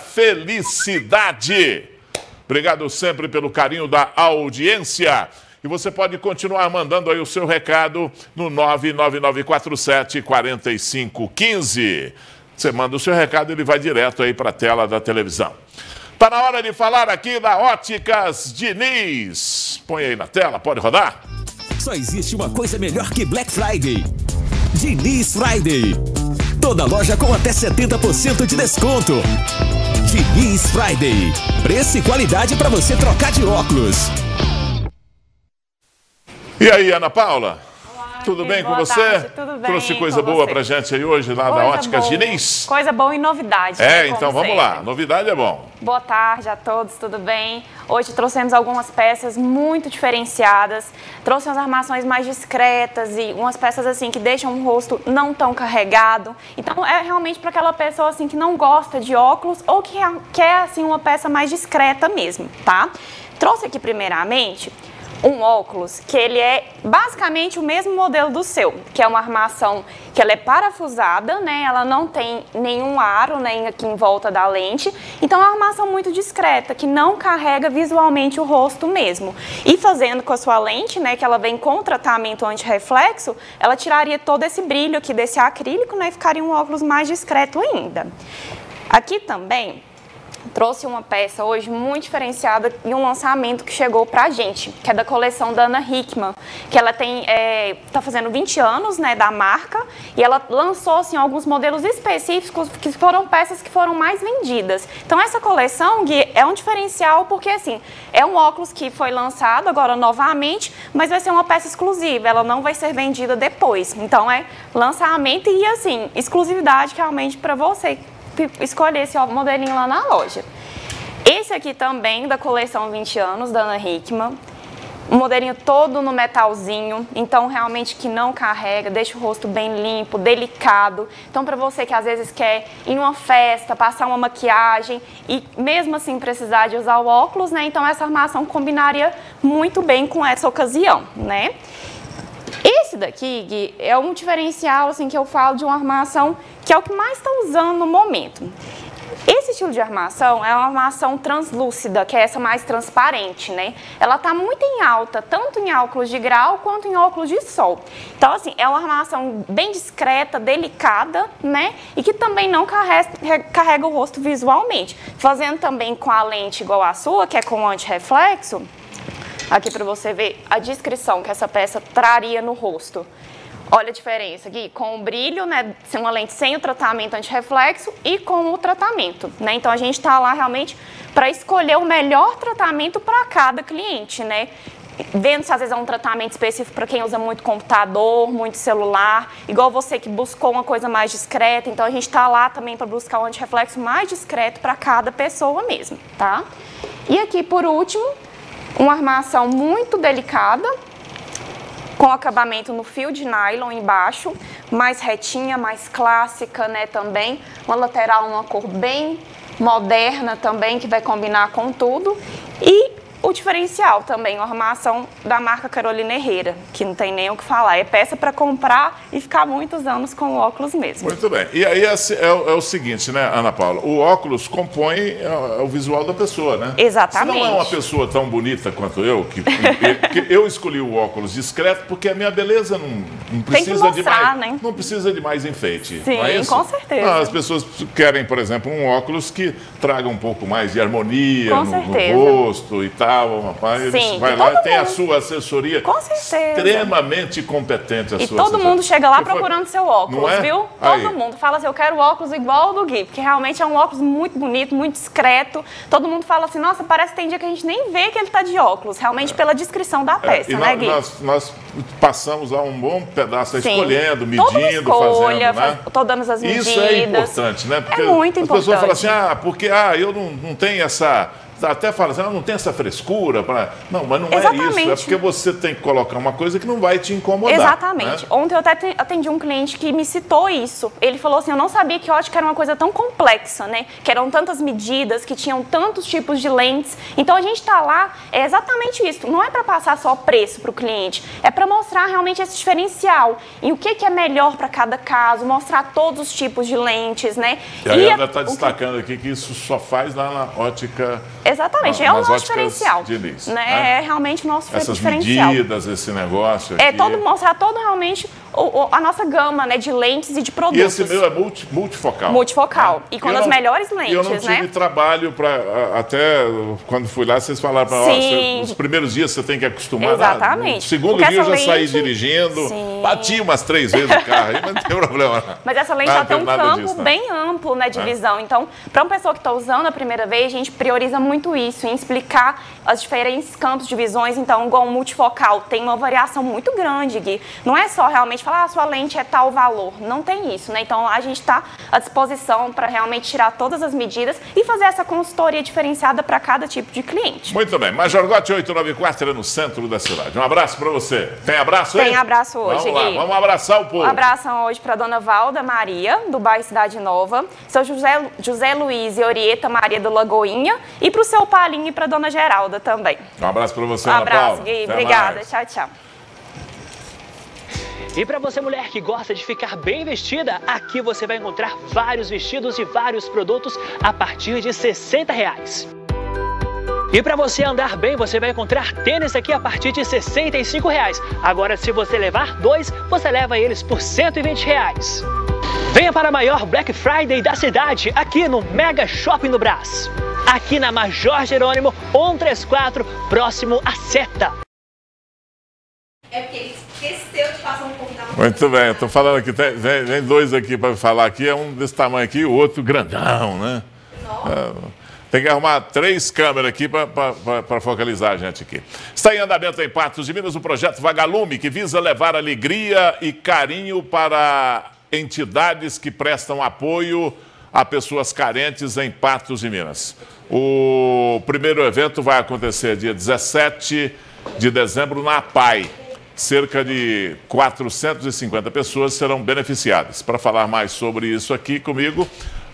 felicidade. Obrigado sempre pelo carinho da audiência. E você pode continuar mandando aí o seu recado no nove nove nove quatro sete, quatro cinco um cinco. Você manda o seu recado e ele vai direto aí para a tela da televisão. Está na hora de falar aqui da Óticas Diniz. Põe aí na tela, pode rodar? Só existe uma coisa melhor que Black Friday. Diniz Friday. Toda loja com até setenta por cento de desconto. Diniz Friday. Preço e qualidade para você trocar de óculos. E aí, Ana Paula? O Tudo bem boa com você? Tarde, tudo bem. Trouxe coisa boa você? pra gente aí hoje, lá coisa da Ótica boa. Diniz? Coisa boa e novidade. É, né, então vamos sempre. lá. Novidade é bom. Boa tarde a todos, tudo bem? Hoje trouxemos algumas peças muito diferenciadas. Trouxe umas armações mais discretas e umas peças assim que deixam o rosto não tão carregado. Então é realmente para aquela pessoa assim que não gosta de óculos ou que quer assim uma peça mais discreta mesmo, tá? Trouxe aqui primeiramente um óculos que ele é basicamente o mesmo modelo do seu, que é uma armação que ela é parafusada, né? Ela não tem nenhum aro, né, aqui em volta da lente. Então é uma armação muito discreta, que não carrega visualmente o rosto mesmo. E fazendo com a sua lente, né, que ela vem com tratamento anti-reflexo, ela tiraria todo esse brilho aqui desse acrílico, né, e ficaria um óculos mais discreto ainda. Aqui também trouxe uma peça hoje muito diferenciada e um lançamento que chegou pra gente, que é da coleção da Ana Hickman, que ela tem, é, tá fazendo vinte anos, né, da marca, e ela lançou, assim, alguns modelos específicos que foram peças que foram mais vendidas. Então, essa coleção, Gui, é um diferencial porque, assim, é um óculos que foi lançado agora novamente, mas vai ser uma peça exclusiva, ela não vai ser vendida depois. Então, é lançamento e, assim, exclusividade realmente para você escolher esse modelinho lá na loja. Esse aqui também da coleção vinte anos da Ana Hickman, um modelinho todo no metalzinho, então realmente que não carrega, deixa o rosto bem limpo, delicado. Então para você que às vezes quer ir numa festa, passar uma maquiagem e mesmo assim precisar de usar o óculos, né? Então essa armação combinaria muito bem com essa ocasião, né? Esse daqui, Gui, é um diferencial assim, que eu falo de uma armação que é o que mais está usando no momento. Esse estilo de armação é uma armação translúcida, que é essa mais transparente, né? Ela está muito em alta, tanto em óculos de grau quanto em óculos de sol. Então, assim, é uma armação bem discreta, delicada, né? E que também não carrega, carrega o rosto visualmente. Fazendo também com a lente igual a sua, que é com anti-reflexo. Aqui para você ver a descrição que essa peça traria no rosto. Olha a diferença aqui, com o brilho, né, uma lente sem o tratamento anti-reflexo e com o tratamento, né? Então a gente está lá realmente para escolher o melhor tratamento para cada cliente, né? Vendo se às vezes é um tratamento específico para quem usa muito computador, muito celular, igual você que buscou uma coisa mais discreta, então a gente está lá também para buscar um anti-reflexo mais discreto para cada pessoa mesmo, tá? E aqui por último, uma armação muito delicada, com acabamento no fio de nylon embaixo, mais retinha, mais clássica, né, também. Uma lateral, uma cor bem moderna também, que vai combinar com tudo. E o diferencial também, uma armação da marca Carolina Herrera, que não tem nem o que falar. É peça para comprar e ficar muitos anos com o óculos mesmo. Muito bem. E aí é, é, é o seguinte, né, Ana Paula? O óculos compõe é, é o visual da pessoa, né? Exatamente. Se não é uma pessoa tão bonita quanto eu, que, que eu escolhi o óculos discreto porque a minha beleza não, não precisa tem que mostrar, de mais, né? não precisa de mais enfeite. Sim, não é isso? Com certeza. Não, as pessoas querem, por exemplo, um óculos que traga um pouco mais de harmonia no, no rosto e tal. Rapaz, Sim, vai lá e tem a sua assessoria com certeza. Extremamente competente. A e sua todo assessoria. mundo chega lá que procurando foi... seu óculos, não é? viu? Aí. Todo mundo fala assim, eu quero óculos igual ao do Gui, porque realmente é um óculos muito bonito, muito discreto. Todo mundo fala assim, nossa, parece que tem dia que a gente nem vê que ele tá de óculos, realmente é. pela descrição da peça, é, né, nós, Gui? Nós, nós passamos lá um bom pedaço Sim. escolhendo, medindo, Toda escolha, fazendo, né? Tô dando as medidas. Isso é importante, né? Porque é muito as importante. As pessoas falam assim, ah, porque ah, eu não, não tenho essa... Até fala assim, ah, não tem essa frescura. Pra... Não, mas não Exatamente. é isso. É porque você tem que colocar uma coisa que não vai te incomodar. Exatamente. Né? Ontem eu até atendi um cliente que me citou isso. Ele falou assim, eu não sabia que ótica era uma coisa tão complexa, né? Que eram tantas medidas, que tinham tantos tipos de lentes. Então a gente está lá, é exatamente isso. Não é para passar só preço para o cliente, é para mostrar realmente esse diferencial. E o que, que é melhor para cada caso, mostrar todos os tipos de lentes, né? E aí e ela a... está destacando aqui que isso só faz lá na ótica... Exatamente, na, é o nosso diferencial. Diniz, né? né? É realmente o nosso Essas diferencial. medidas, esse negócio aqui. É todo, mostrar todo realmente o, o, a nossa gama, né, de lentes e de produtos. E esse meu é multi, multifocal. Multifocal. E com eu as não, melhores lentes, eu não tive né? trabalho para até quando fui lá, vocês falaram para nós, os primeiros dias você tem que acostumar. Exatamente. No segundo Porque dia eu já lente... saí dirigindo, Sim. bati umas três vezes o carro, aí, mas não tem problema. Não. Mas essa lente nada, já tem um campo disso, bem amplo, né, de é. visão. Então, para uma pessoa que está usando a primeira vez, a gente prioriza muito isso, em explicar os diferentes campos de visões. Então, igual um multifocal, tem uma variação muito grande, Gui. Não é só realmente falar, ah, sua lente é tal valor. Não tem isso, né? Então, a gente está à disposição para realmente tirar todas as medidas e fazer essa consultoria diferenciada para cada tipo de cliente. Muito bem. Major Gotti oito nove quatro, no centro da cidade. Um abraço para você. Tem abraço aí? Tem abraço hoje, Vamos lá, Gui. vamos abraçar o povo. Um abraço hoje para dona Valda Maria, do bairro Cidade Nova, seu José, José Luiz e Orieta Maria do Lagoinha, e para o seu Palinho e para dona Geralda também. Um abraço para você, Um Ana abraço, Paula. Gui. Até Obrigada. mais. Tchau, tchau. E para você, mulher que gosta de ficar bem vestida, aqui você vai encontrar vários vestidos e vários produtos a partir de sessenta reais. E para você andar bem, você vai encontrar tênis aqui a partir de sessenta e cinco reais. Agora, se você levar dois, você leva eles por cento e vinte reais. Venha para a maior Black Friday da cidade, aqui no Mega Shopping do Brás. Aqui na Major Jerônimo, cento e trinta e quatro, próximo à Seta. É porque ele esqueceu de passar um pouco da... Muito bem, estou falando aqui, tem, vem, vem dois aqui para falar aqui, é um desse tamanho aqui e o outro grandão, né? É, tem que arrumar três câmeras aqui para focalizar a gente aqui. Está em andamento em Patos de Minas o projeto Vagalume, que visa levar alegria e carinho para entidades que prestam apoio a pessoas carentes em Patos de Minas. O primeiro evento vai acontecer dia dezessete de dezembro na A P A I. Cerca de quatrocentas e cinquenta pessoas serão beneficiadas. Para falar mais sobre isso aqui comigo,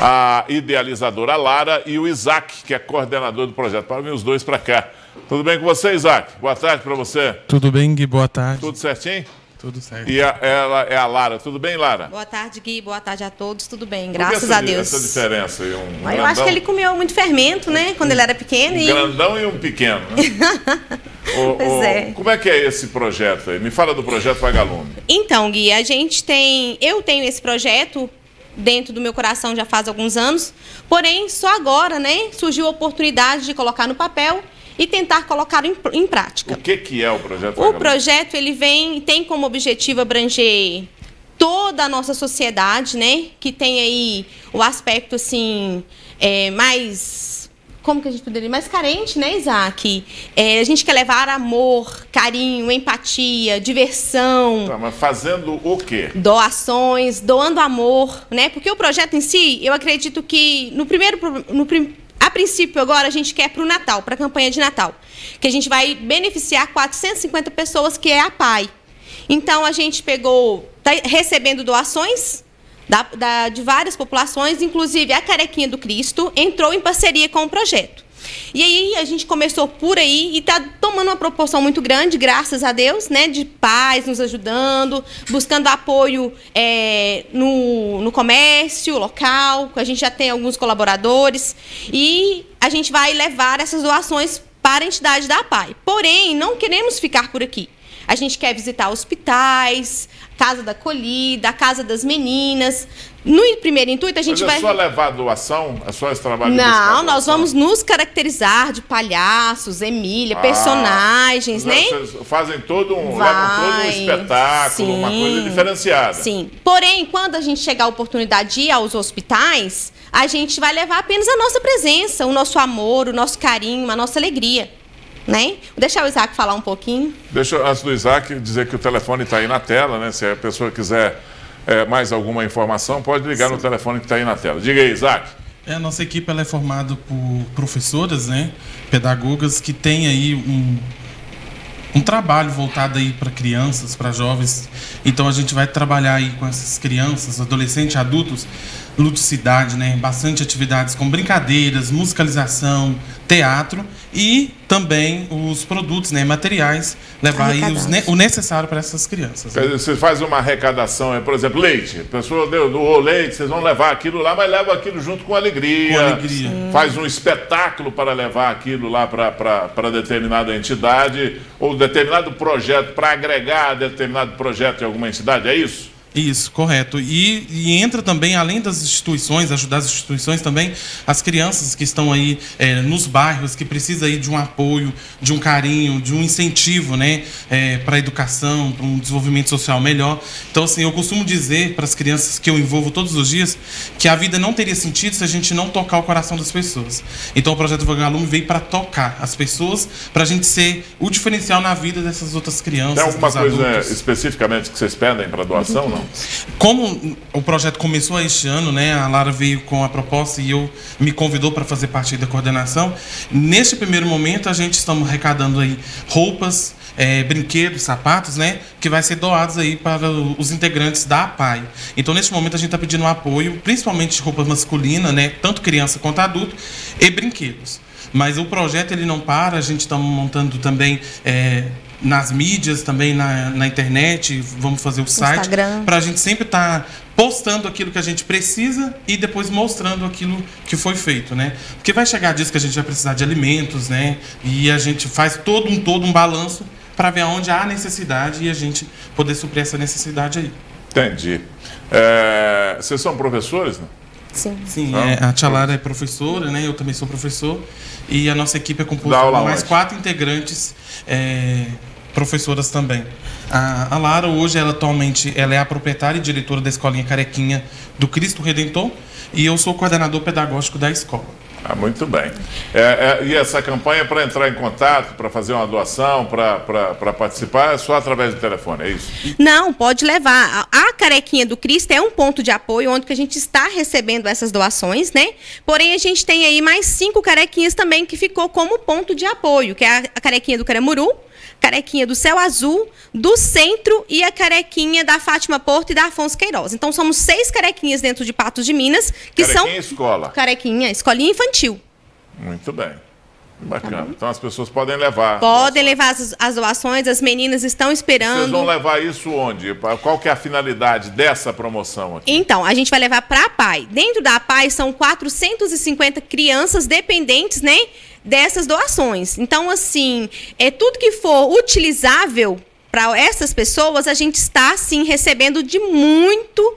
a idealizadora Lara e o Isaac, que é coordenador do projeto. Para vir os dois para cá. Tudo bem com você, Isaac? Boa tarde para você. Tudo bem, Gui? Boa tarde. Tudo certinho? Tudo certo. E a, ela é a Lara. Tudo bem, Lara? Boa tarde, Gui. Boa tarde a todos. Tudo bem, Por que graças essa, a Deus. essa diferença aí? Um Eu grandão, acho que ele comeu muito fermento, né? Quando ele era pequeno. um E... grandão e um pequeno, né? o, Pois o, é. Como é que é esse projeto aí? Me fala do projeto Vagalume. Então, Gui, a gente tem... Eu tenho esse projeto dentro do meu coração já faz alguns anos, porém, só agora, né, surgiu a oportunidade de colocar no papel e tentar colocar em, em prática. O que, que é o projeto O Vagalume? projeto, ele vem, tem como objetivo abranger toda a nossa sociedade, né, que tem aí o aspecto, assim, é, mais... Como que a gente poderia... Mais carente, né, Isaac? É, a gente quer levar amor, carinho, empatia, diversão. Tá, mas fazendo o quê? Doações, doando amor, né? Porque o projeto em si, eu acredito que no primeiro... No, a princípio, agora, a gente quer para o Natal, para a campanha de Natal. Que a gente vai beneficiar quatrocentas e cinquenta pessoas, que é a P A I. Então, a gente pegou... Está recebendo doações... Da, da, de várias populações, inclusive a Carequinha do Cristo, entrou em parceria com o projeto. E aí a gente começou por aí e está tomando uma proporção muito grande, graças a Deus, né, de pais nos ajudando, buscando apoio é, no, no comércio local, a gente já tem alguns colaboradores, e a gente vai levar essas doações para a entidade da A P A I. Porém, não queremos ficar por aqui. A gente quer visitar hospitais, Casa da Acolhida, a Casa das Meninas. No primeiro intuito, a gente Mas é vai... só levar a doação? É só esse trabalho de Não, buscar nós vamos nos caracterizar de palhaços, Emília, Ah, personagens, né? Vocês fazem todo um, Vai, levam todo um espetáculo, sim, uma coisa diferenciada. Sim. Porém, quando a gente chegar a oportunidade de ir aos hospitais, a gente vai levar apenas a nossa presença, o nosso amor, o nosso carinho, a nossa alegria. Né? Vou deixar o Isaac falar um pouquinho. Deixa eu, antes do Isaac, dizer que o telefone está aí na tela, né? Se a pessoa quiser é, mais alguma informação, pode ligar Sim. no telefone que está aí na tela. Diga aí, Isaac. É, a nossa equipe ela é formada por professoras, né, pedagogas, que tem aí um, um trabalho voltado aí para crianças, para jovens. Então a gente vai trabalhar aí com essas crianças, adolescentes, adultos, ludicidade, né? Bastante atividades com brincadeiras, musicalização, teatro e também os produtos, né? Materiais, levar aí os ne o necessário para essas crianças. Né? Você faz uma arrecadação, por exemplo, leite. A pessoa deu, doou leite, vocês vão levar aquilo lá, mas leva aquilo junto com alegria. Com alegria. Faz um espetáculo para levar aquilo lá para determinada entidade ou determinado projeto, para agregar determinado projeto em alguma entidade, é isso? Isso, correto. E, e entra também, além das instituições, ajudar as instituições também, as crianças que estão aí é, nos bairros, que precisam aí de um apoio, de um carinho, de um incentivo, né, é, para a educação, para um desenvolvimento social melhor. Então, assim, eu costumo dizer para as crianças que eu envolvo todos os dias que a vida não teria sentido se a gente não tocar o coração das pessoas. Então, o Projeto Vagalume veio para tocar as pessoas, para a gente ser o diferencial na vida dessas outras crianças. Tem alguma coisa adultos. especificamente que vocês pedem para doação, não? Como o projeto começou este ano, né, a Lara veio com a proposta e eu me convidou para fazer parte da coordenação. Neste primeiro momento, a gente estamos arrecadando aí roupas, é, brinquedos, sapatos, né, que vai ser doados aí para os integrantes da A P A I. Então, neste momento, a gente está pedindo um apoio, principalmente de roupa masculina, né, tanto criança quanto adulto, e brinquedos. Mas o projeto ele não para, a gente está montando também é, nas mídias, também na, na internet, vamos fazer o site, para a gente sempre estar tá postando aquilo que a gente precisa e depois mostrando aquilo que foi feito, né? Porque vai chegar dias que a gente vai precisar de alimentos, né? E a gente faz todo um, todo um balanço para ver onde há necessidade e a gente poder suprir essa necessidade aí. Entendi. É, vocês são professores, né? Sim. Sim, é, a tia Lara é professora, né? Eu também sou professor. E a nossa equipe é composta por mais onde? quatro integrantes, é, professoras também. A, a Lara, hoje, ela atualmente ela é a proprietária e diretora da Escolinha Carequinha do Cristo Redentor. E eu sou o coordenador pedagógico da escola. Ah, muito bem. É, é, e essa campanha para entrar em contato, para fazer uma doação, para participar, é só através do telefone, é isso? Não, pode levar. A, a Carequinha do Cristo é um ponto de apoio onde que a gente está recebendo essas doações, né? Porém, a gente tem aí mais cinco carequinhas também que ficou como ponto de apoio, que é a, a Carequinha do Caramuru, Carequinha do Céu Azul, do Centro e a Carequinha da Fátima Porto e da Afonso Queiroz. Então, somos seis carequinhas dentro de Patos de Minas, que Carequinha são... escola. Carequinha, escolinha infantil. Muito bem. Bacana. Tá, então, as pessoas podem levar. Podem levar as, as doações, as meninas estão esperando. Vocês vão levar isso onde? Qual que é a finalidade dessa promoção aqui? Então, a gente vai levar para a P A I. Dentro da P A I são quatrocentas e cinquenta crianças dependentes, né, dessas doações. Então, assim, é tudo que for utilizável para essas pessoas, a gente está, sim, recebendo de muito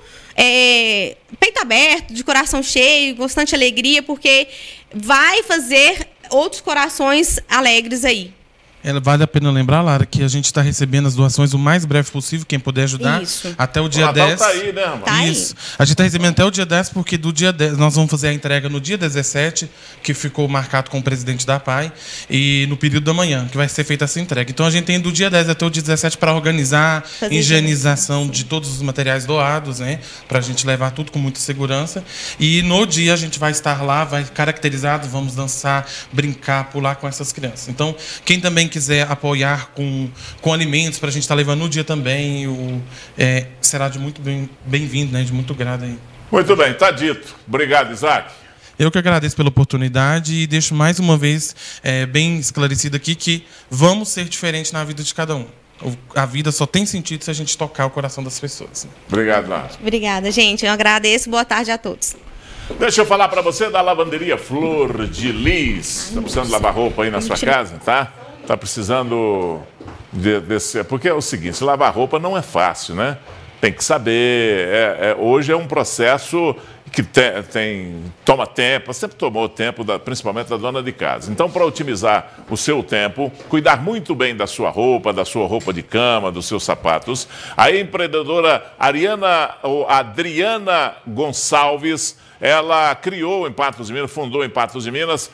é, peito aberto, de coração cheio, bastante alegria, porque vai fazer outros corações alegres aí. É, vale a pena lembrar, Lara, que a gente está recebendo as doações o mais breve possível, quem puder ajudar. Isso. Até o dia o Natal dez. Tá aí, né, mano? Tá Isso. Aí. A gente está recebendo até o dia dez, porque do dia dez nós vamos fazer a entrega no dia dezessete, que ficou marcado com o presidente da P A I, e no período da manhã, que vai ser feita essa entrega. Então a gente tem do dia dez até o dia dezessete para organizar, fazer higienização isso. de todos os materiais doados, né? Para a gente levar tudo com muita segurança. E no dia a gente vai estar lá, vai caracterizado, vamos dançar, brincar, pular com essas crianças. Então, quem também quiser apoiar com, com alimentos para a gente estar tá levando no dia também, o, é, será de muito bem-vindo, né? De muito grado aí. Muito bem, tá dito. Obrigado, Isaac. Eu que agradeço pela oportunidade e deixo mais uma vez é, bem esclarecido aqui que vamos ser diferentes na vida de cada um. A vida só tem sentido se a gente tocar o coração das pessoas. Obrigado, Lara. Obrigada, gente. Eu agradeço. Boa tarde a todos. Deixa eu falar para você da lavanderia Flor de Lis. Está precisando lavar roupa aí na sua casa, tá? Está precisando de, desse... Porque é o seguinte, lavar roupa não é fácil, né? Tem que saber. É, é, hoje é um processo que tem, tem, toma tempo, sempre tomou tempo, da, principalmente da dona de casa. Então, para otimizar o seu tempo, cuidar muito bem da sua roupa, da sua roupa de cama, dos seus sapatos, a empreendedora Ariana, ou Adriana Gonçalves, ela criou em Patos de Minas, fundou em Patos de Minas,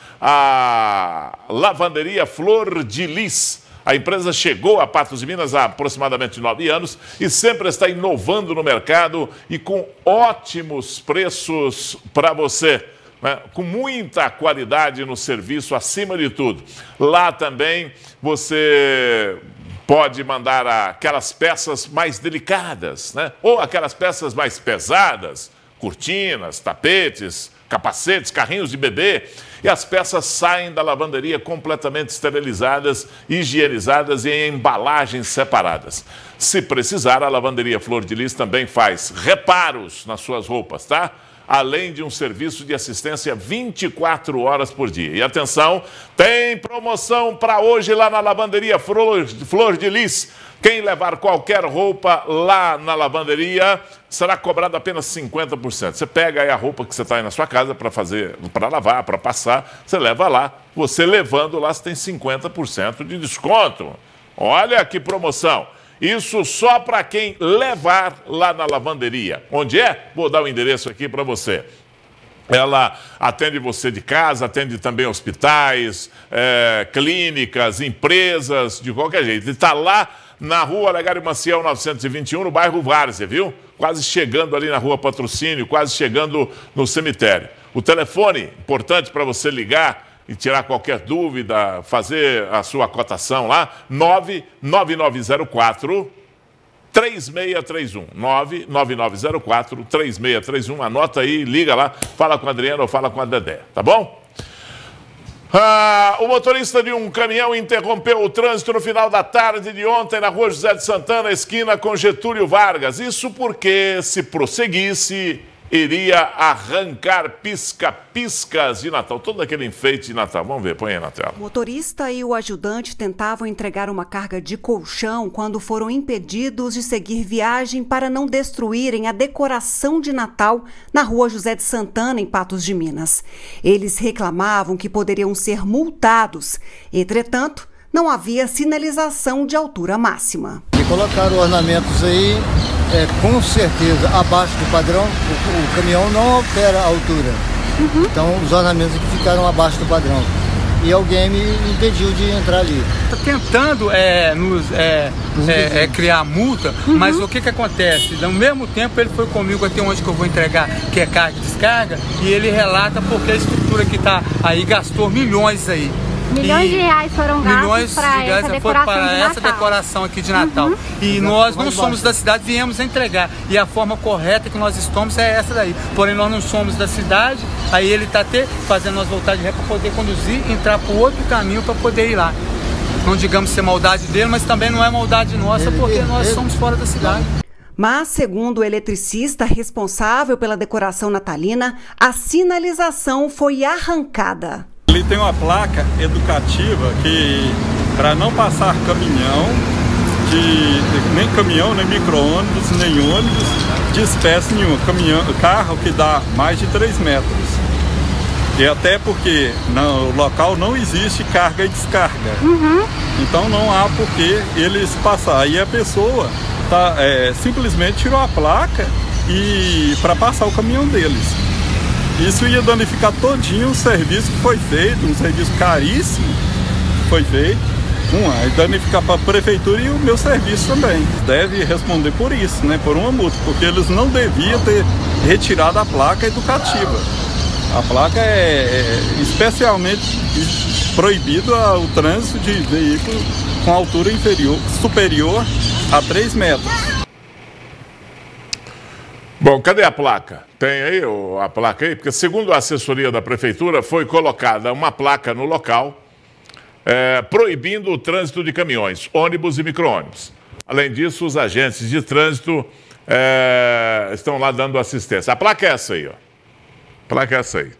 a lavanderia Flor de Lis. A empresa chegou a Patos de Minas há aproximadamente nove anos e sempre está inovando no mercado e com ótimos preços para você, né? Com muita qualidade no serviço, acima de tudo. Lá também você pode mandar aquelas peças mais delicadas, né? Ou aquelas peças mais pesadas, cortinas, tapetes, capacetes, carrinhos de bebê. E as peças saem da lavanderia completamente esterilizadas, higienizadas e em embalagens separadas. Se precisar, a lavanderia Flor de Lis também faz reparos nas suas roupas, tá? Além de um serviço de assistência vinte e quatro horas por dia. E atenção, tem promoção para hoje lá na lavanderia Flor, Flor de Lis. Quem levar qualquer roupa lá na lavanderia será cobrado apenas cinquenta por cento. Você pega aí a roupa que você está aí na sua casa para fazer, para lavar, para passar, você leva lá. Você levando lá, você tem cinquenta por cento de desconto. Olha que promoção. Isso só para quem levar lá na lavanderia. Onde é? Vou dar o endereço aqui para você. Ela atende você de casa, atende também hospitais, é, clínicas, empresas, de qualquer jeito. Está lá na rua Olegário Maciel novecentos e vinte e um, no bairro Várzea, viu? Quase chegando ali na rua Patrocínio, quase chegando no cemitério. O telefone, importante para você ligar e tirar qualquer dúvida, fazer a sua cotação lá, nove nove nove zero quatro, três seis três um. nove nove nove zero quatro, três seis três um. Anota aí, liga lá, fala com a Adriana ou fala com a Dedé, tá bom? Ah, o motorista de um caminhão interrompeu o trânsito no final da tarde de ontem na rua José de Santana, esquina com Getúlio Vargas. Isso porque, se prosseguisse, iria arrancar pisca-piscas de Natal. Todo aquele enfeite de Natal. Vamos ver, põe aí na tela. O motorista e o ajudante tentavam entregar uma carga de colchão quando foram impedidos de seguir viagem para não destruírem a decoração de Natal na rua José de Santana, em Patos de Minas. Eles reclamavam que poderiam ser multados. Entretanto, não havia sinalização de altura máxima. E colocaram ornamentos aí, é, com certeza, abaixo do padrão. O, o caminhão não altera a altura. Uhum. Então, os ornamentos aqui ficaram abaixo do padrão. E alguém me impediu de entrar ali. Está tentando é, nos, é, é, é, criar multa, uhum. Mas o que, que acontece? No mesmo tempo, ele foi comigo até onde que eu vou entregar, que é carga e descarga, e ele relata porque a estrutura que está aí gastou milhões aí. Milhões e de reais foram gastos para essa decoração para de essa Natal. decoração aqui de Natal. Uhum. E nós não somos da cidade, viemos entregar. E a forma correta que nós estamos é essa daí. Porém, nós não somos da cidade, aí ele está até fazendo nós voltar de ré para poder conduzir, entrar para o outro caminho para poder ir lá. Não digamos ser maldade dele, mas também não é maldade nossa, porque nós somos fora da cidade. Mas, segundo o eletricista responsável pela decoração natalina, a sinalização foi arrancada. Ali tem uma placa educativa que, para não passar caminhão, de, nem caminhão, nem micro-ônibus, nem ônibus, de espécie nenhuma, caminhão, carro que dá mais de três metros. E até porque no local não existe carga e descarga. Uhum. Então não há por que eles passar. Aí a pessoa tá, é, simplesmente tirou a placa e para passar o caminhão deles. Isso ia danificar todinho o serviço que foi feito, um serviço caríssimo que foi feito. Um, e danificar para a prefeitura e o meu serviço também. Deve responder por isso, né, por uma multa, porque eles não deviam ter retirado a placa educativa. A placa é, é especialmente proibido o trânsito de veículo com altura inferior, superior a três metros. Bom, cadê a placa? Tem aí a placa aí? Porque segundo a assessoria da prefeitura, foi colocada uma placa no local é, proibindo o trânsito de caminhões, ônibus e micro-ônibus. Além disso, os agentes de trânsito é, estão lá dando assistência. A placa é essa aí, ó. A placa é essa aí.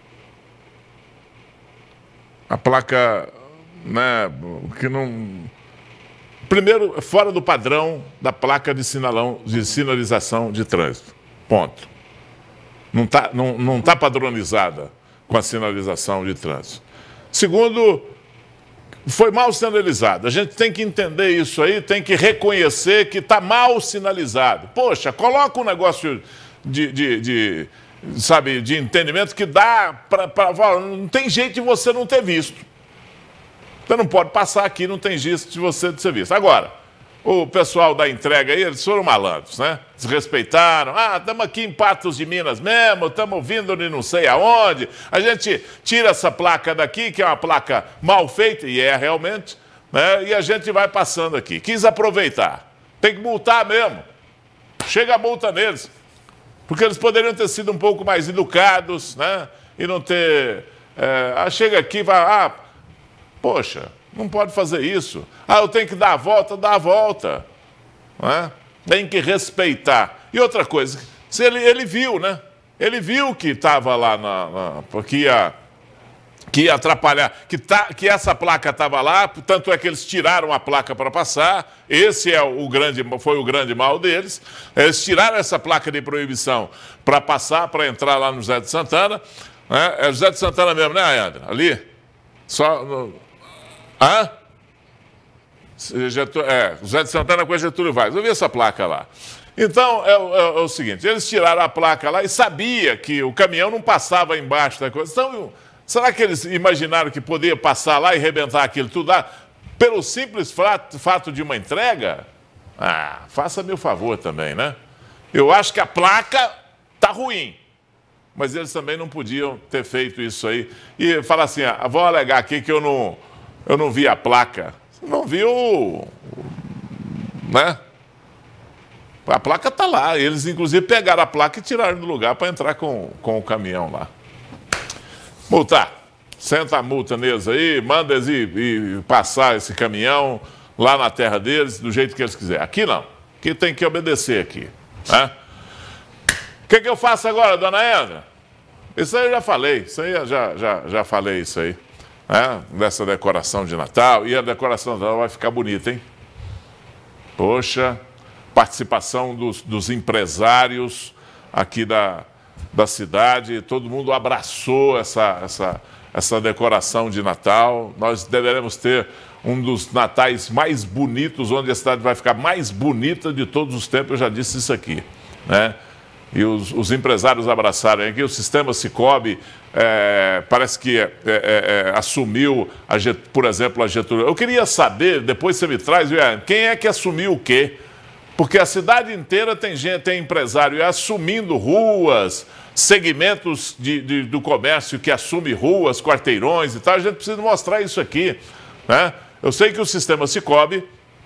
A placa, né, que não... Primeiro, fora do padrão da placa de, sinalão, de sinalização de trânsito. Ponto. Não está não, não tá padronizada com a sinalização de trânsito. Segundo, foi mal sinalizado. A gente tem que entender isso aí, tem que reconhecer que está mal sinalizado. Poxa, coloca um negócio de, de, de, sabe, de entendimento que dá para... Não tem jeito de você não ter visto. Você não pode passar aqui, não tem jeito de você ter visto. Agora, o pessoal da entrega aí, eles foram malandros, né? Desrespeitaram. Ah, estamos aqui em Patos de Minas mesmo, estamos vindo de não sei aonde. A gente tira essa placa daqui, que é uma placa mal feita, e é realmente, né? E a gente vai passando aqui. Quis aproveitar. Tem que multar mesmo. Chega a multa neles. Porque eles poderiam ter sido um pouco mais educados, né? E não ter... É, ah, chega aqui e vai... Ah, poxa, não pode fazer isso. Ah, eu tenho que dar a volta, dá a volta. Né? Tem que respeitar. E outra coisa, se ele, ele viu, né? Ele viu que estava lá, na, na, que, ia, que ia atrapalhar, que, tá, que essa placa estava lá, tanto é que eles tiraram a placa para passar. Esse é o grande, foi o grande mal deles. Eles tiraram essa placa de proibição para passar, para entrar lá no José de Santana. Né? É José de Santana mesmo, né, Ayandra? Ali? Só... No... Hã? É, José de Santana com Getúlio Vargas. Eu vi essa placa lá. Então, é, é, é o seguinte, eles tiraram a placa lá e sabia que o caminhão não passava embaixo da coisa. Então, será que eles imaginaram que podia passar lá e arrebentar aquilo tudo lá pelo simples fato, fato de uma entrega? Ah, faça-me o favor também, né? Eu acho que a placa tá ruim, mas eles também não podiam ter feito isso aí. E falar assim, ah, vou alegar aqui que eu não, eu não vi a placa. Você não viu, né? A placa está lá. Eles, inclusive, pegaram a placa e tiraram do lugar para entrar com, com o caminhão lá. Multar. Senta a multa neles aí, manda eles ir, ir passar esse caminhão lá na terra deles, do jeito que eles quiserem. Aqui não. Aqui tem que obedecer aqui. Né? O que, que eu faço agora, dona Edra? Isso aí eu já falei. Isso aí eu já, já, já falei isso aí. Né? Dessa decoração de Natal. E a decoração de Natal vai ficar bonita, hein? Poxa... Participação dos, dos empresários aqui da, da cidade, todo mundo abraçou essa, essa, essa decoração de Natal. Nós deveremos ter um dos natais mais bonitos, onde a cidade vai ficar mais bonita de todos os tempos, eu já disse isso aqui, né? E os, os empresários abraçaram aqui, o sistema Sicoob é, parece que é, é, é, assumiu, a, por exemplo, a Getúlio. Eu queria saber, depois você me traz, quem é que assumiu o quê? Porque a cidade inteira tem gente, tem empresário assumindo ruas, segmentos de, de, do comércio que assume ruas, quarteirões e tal. A gente precisa mostrar isso aqui, né? Eu sei que o sistema Sicoob,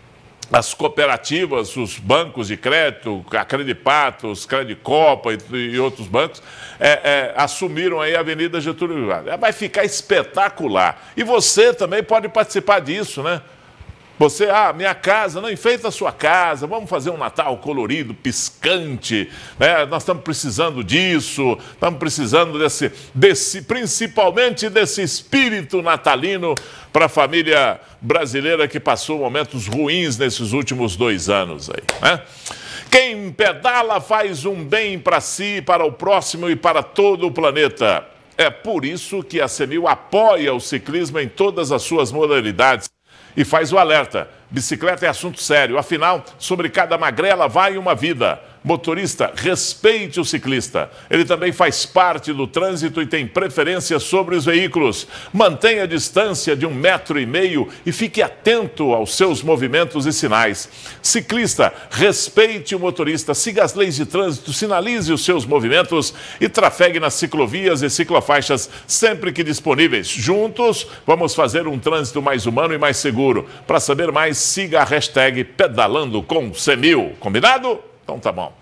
as cooperativas, os bancos de crédito, a Credipato, os Credicopa e, e outros bancos, é, é, assumiram aí a Avenida Getúlio Vargas. Vai ficar espetacular. E você também pode participar disso, né? Você, ah, minha casa, não enfeita a sua casa, vamos fazer um Natal colorido, piscante, né? Nós estamos precisando disso, estamos precisando desse, desse, principalmente desse espírito natalino para a família brasileira que passou momentos ruins nesses últimos dois anos aí, né? Quem pedala faz um bem para si, para o próximo e para todo o planeta. É por isso que a CEMIL apoia o ciclismo em todas as suas modalidades. E faz o alerta, bicicleta é assunto sério, afinal, sobre cada magrela vai uma vida. Motorista, respeite o ciclista. Ele também faz parte do trânsito e tem preferência sobre os veículos. Mantenha a distância de um metro e meio e fique atento aos seus movimentos e sinais. Ciclista, respeite o motorista, siga as leis de trânsito, sinalize os seus movimentos e trafegue nas ciclovias e ciclofaixas sempre que disponíveis. Juntos, vamos fazer um trânsito mais humano e mais seguro. Para saber mais, siga a hashtag Pedalando com CEMIL. Combinado? Então tá bom.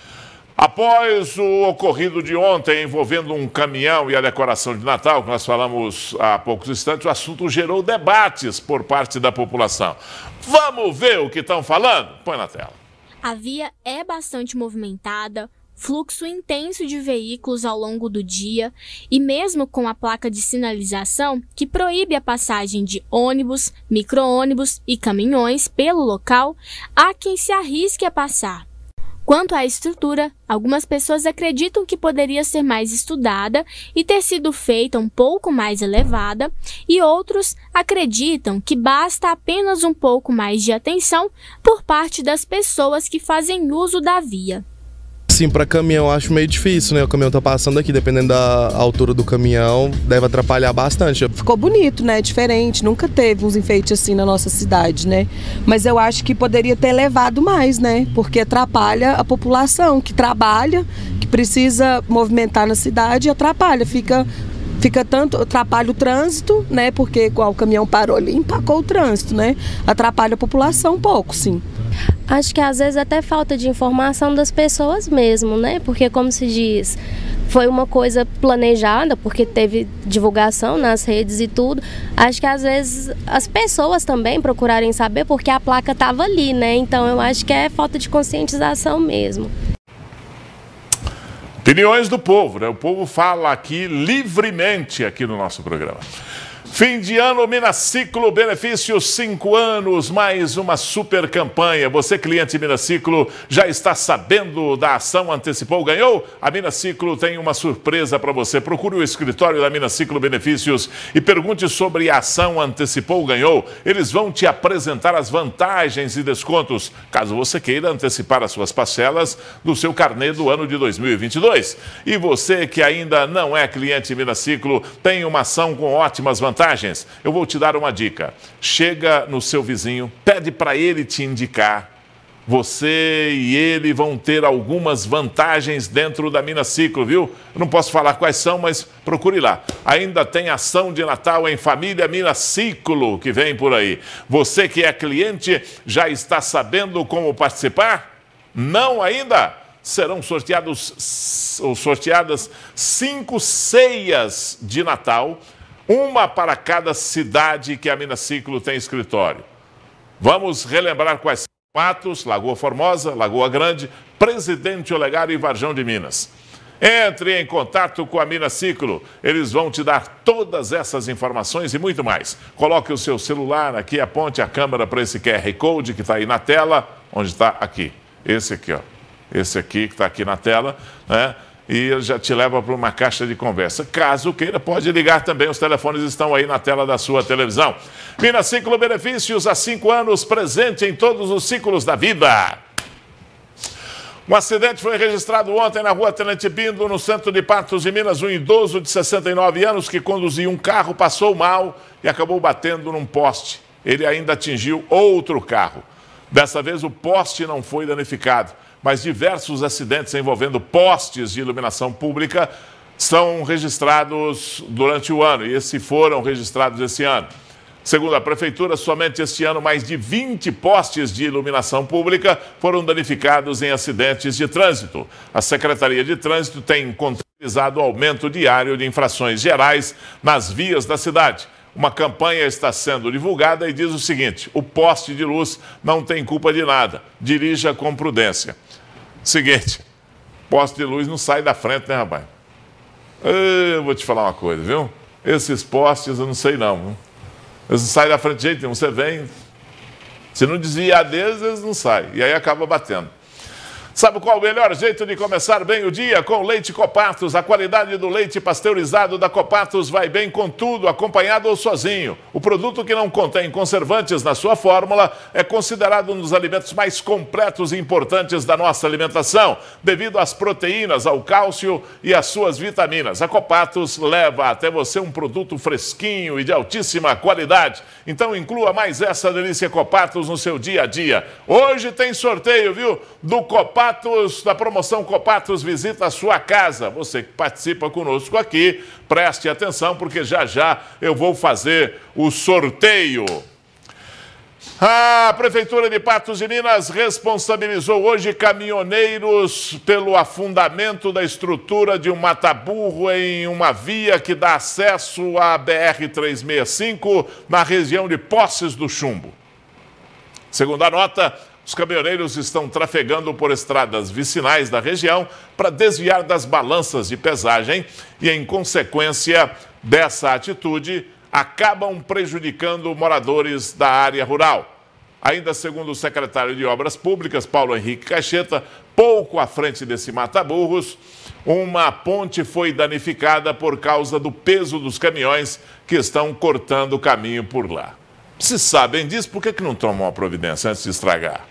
Após o ocorrido de ontem envolvendo um caminhão e a decoração de Natal, que nós falamos há poucos instantes, o assunto gerou debates por parte da população. Vamos ver o que estão falando? Põe na tela. A via é bastante movimentada, fluxo intenso de veículos ao longo do dia e mesmo com a placa de sinalização que proíbe a passagem de ônibus, micro-ônibus e caminhões pelo local, há quem se arrisque a passar. Quanto à estrutura, algumas pessoas acreditam que poderia ser mais estudada e ter sido feita um pouco mais elevada, e outros acreditam que basta apenas um pouco mais de atenção por parte das pessoas que fazem uso da via. Sim, para caminhão eu acho meio difícil, né? O caminhão tá passando aqui, dependendo da altura do caminhão, deve atrapalhar bastante. Ficou bonito, né? Diferente, nunca teve uns enfeites assim na nossa cidade, né? Mas eu acho que poderia ter elevado mais, né? Porque atrapalha a população que trabalha, que precisa movimentar na cidade, atrapalha, fica fica tanto, atrapalha o trânsito, né? Porque igual o caminhão parou ali, empacou o trânsito, né? Atrapalha a população um pouco, sim. Acho que às vezes até falta de informação das pessoas mesmo, né? Porque como se diz, foi uma coisa planejada, porque teve divulgação nas redes e tudo. Acho que às vezes as pessoas também procurarem saber porque a placa estava ali, né? Então eu acho que é falta de conscientização mesmo. Opiniões do povo, né? O povo fala aqui livremente aqui no nosso programa. Fim de ano, Minaciclo, benefícios cinco anos, mais uma super campanha. Você, cliente Minaciclo, já está sabendo da ação Antecipou Ganhou? A Minaciclo tem uma surpresa para você. Procure o escritório da Minaciclo Benefícios e pergunte sobre a ação Antecipou Ganhou. Eles vão te apresentar as vantagens e descontos, caso você queira antecipar as suas parcelas do seu carnê do ano de dois mil e vinte e dois. E você que ainda não é cliente Minaciclo, tem uma ação com ótimas vantagens. Eu vou te dar uma dica. Chega no seu vizinho, pede para ele te indicar. Você e ele vão ter algumas vantagens dentro da Minaciclo, viu? Eu não posso falar quais são, mas procure lá. Ainda tem ação de Natal em família Minaciclo que vem por aí. Você que é cliente já está sabendo como participar? Não ainda? Serão sorteados ou sorteadas cinco ceias de Natal, uma para cada cidade que a Minaciclo tem escritório. Vamos relembrar quais são: Patos, Lagoa Formosa, Lagoa Grande, Presidente Olegário e Varjão de Minas. Entre em contato com a Minaciclo, eles vão te dar todas essas informações e muito mais. Coloque o seu celular aqui, aponte a câmera para esse Q R Code que está aí na tela, onde está aqui, esse aqui, ó, esse aqui que está aqui na tela, né? E ele já te leva para uma caixa de conversa. Caso queira, pode ligar também, os telefones estão aí na tela da sua televisão. Minaciclo Benefícios, há cinco anos, presente em todos os ciclos da vida. Um acidente foi registrado ontem na rua Tenente Bindo, no centro de Patos de Minas. Um idoso de sessenta e nove anos que conduzia um carro passou mal e acabou batendo num poste. Ele ainda atingiu outro carro. Dessa vez o poste não foi danificado, mas diversos acidentes envolvendo postes de iluminação pública são registrados durante o ano, e esses foram registrados esse ano. Segundo a Prefeitura, somente este ano, mais de vinte postes de iluminação pública foram danificados em acidentes de trânsito. A Secretaria de Trânsito tem contabilizado o aumento diário de infrações gerais nas vias da cidade. Uma campanha está sendo divulgada e diz o seguinte: o poste de luz não tem culpa de nada, dirija com prudência. Seguinte, poste de luz não sai da frente, né, rapaz? Eu vou te falar uma coisa, viu? Esses postes eu não sei não, viu? Eles não saem da frente de jeito nenhum. Você vem, se não desviar deles, eles não saem, e aí acaba batendo. Sabe qual o melhor jeito de começar bem o dia? Com leite Copatos. A qualidade do leite pasteurizado da Copatos vai bem com tudo, acompanhado ou sozinho. O produto que não contém conservantes na sua fórmula é considerado um dos alimentos mais completos e importantes da nossa alimentação, devido às proteínas, ao cálcio e às suas vitaminas. A Copatos leva até você um produto fresquinho e de altíssima qualidade. Então inclua mais essa delícia Copatos no seu dia a dia. Hoje tem sorteio, viu? Do Copatos. Copatos, da promoção Copatos visita a sua casa. Você que participa conosco aqui, preste atenção, porque já já eu vou fazer o sorteio. A Prefeitura de Patos de Minas responsabilizou hoje caminhoneiros pelo afundamento da estrutura de um mata-burro em uma via que dá acesso à B R trezentos e sessenta e cinco na região de Poços do Chumbo. Segundo a nota, os caminhoneiros estão trafegando por estradas vicinais da região para desviar das balanças de pesagem e, em consequência dessa atitude, acabam prejudicando moradores da área rural. Ainda segundo o secretário de Obras Públicas, Paulo Henrique Caixeta, pouco à frente desse mata-burros, uma ponte foi danificada por causa do peso dos caminhões que estão cortando o caminho por lá. Se sabem disso, por que que não tomam uma providência antes de estragar?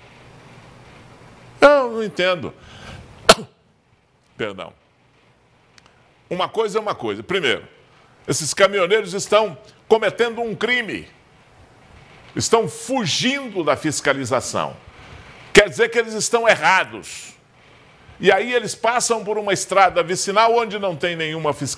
Eu não entendo. Perdão. Uma coisa é uma coisa. Primeiro, esses caminhoneiros estão cometendo um crime. Estão fugindo da fiscalização. Quer dizer que eles estão errados. E aí eles passam por uma estrada vicinal onde não tem nenhuma fiscalização.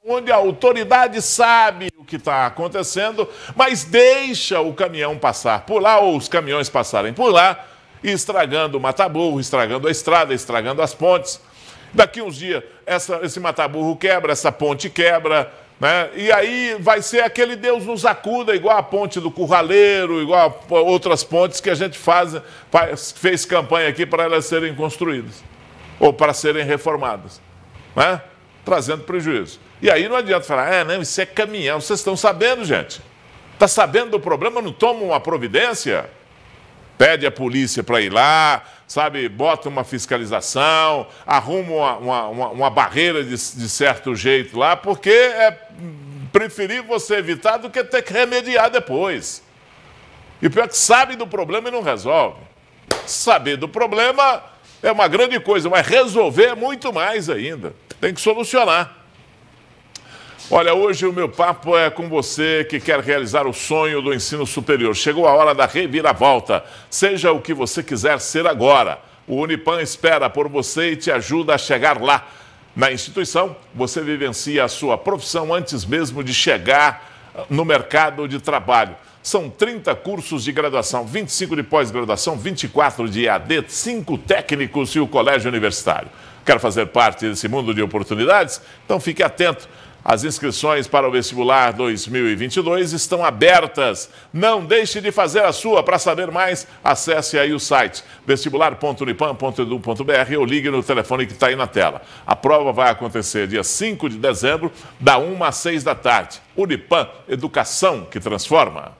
onde a autoridade sabe o que está acontecendo, mas deixa o caminhão passar por lá, ou os caminhões passarem por lá, estragando o mata-burro, estragando a estrada, estragando as pontes. Daqui uns dias, essa, esse mata-burro quebra, essa ponte quebra, né? E aí vai ser aquele Deus nos acuda, igual a ponte do Curraleiro, igual a outras pontes que a gente faz, faz, fez campanha aqui para elas serem construídas, ou para serem reformadas, né? Trazendo prejuízo. E aí não adianta falar, é, não, isso é caminhão. Vocês estão sabendo, gente? Está sabendo do problema, não toma uma providência? Pede a polícia para ir lá, sabe, bota uma fiscalização, arruma uma, uma, uma, uma barreira de, de certo jeito lá, porque é preferível você evitar do que ter que remediar depois. E o pior é que sabe do problema e não resolve. Saber do problema é uma grande coisa, mas resolver é muito mais ainda. Tem que solucionar. Olha, hoje o meu papo é com você que quer realizar o sonho do ensino superior. Chegou a hora da reviravolta. Seja o que você quiser ser agora. O Unipan espera por você e te ajuda a chegar lá. Na instituição, você vivencia a sua profissão antes mesmo de chegar no mercado de trabalho. São trinta cursos de graduação, vinte e cinco de pós-graduação, vinte e quatro de E A D, cinco técnicos e o colégio universitário. Quer fazer parte desse mundo de oportunidades? Então fique atento. As inscrições para o vestibular dois mil e vinte e dois estão abertas. Não deixe de fazer a sua. Para saber mais, acesse aí o site vestibular ponto unipan ponto edu ponto br ou ligue no telefone que está aí na tela. A prova vai acontecer dia cinco de dezembro, da uma às seis da tarde. Unipan, educação que transforma.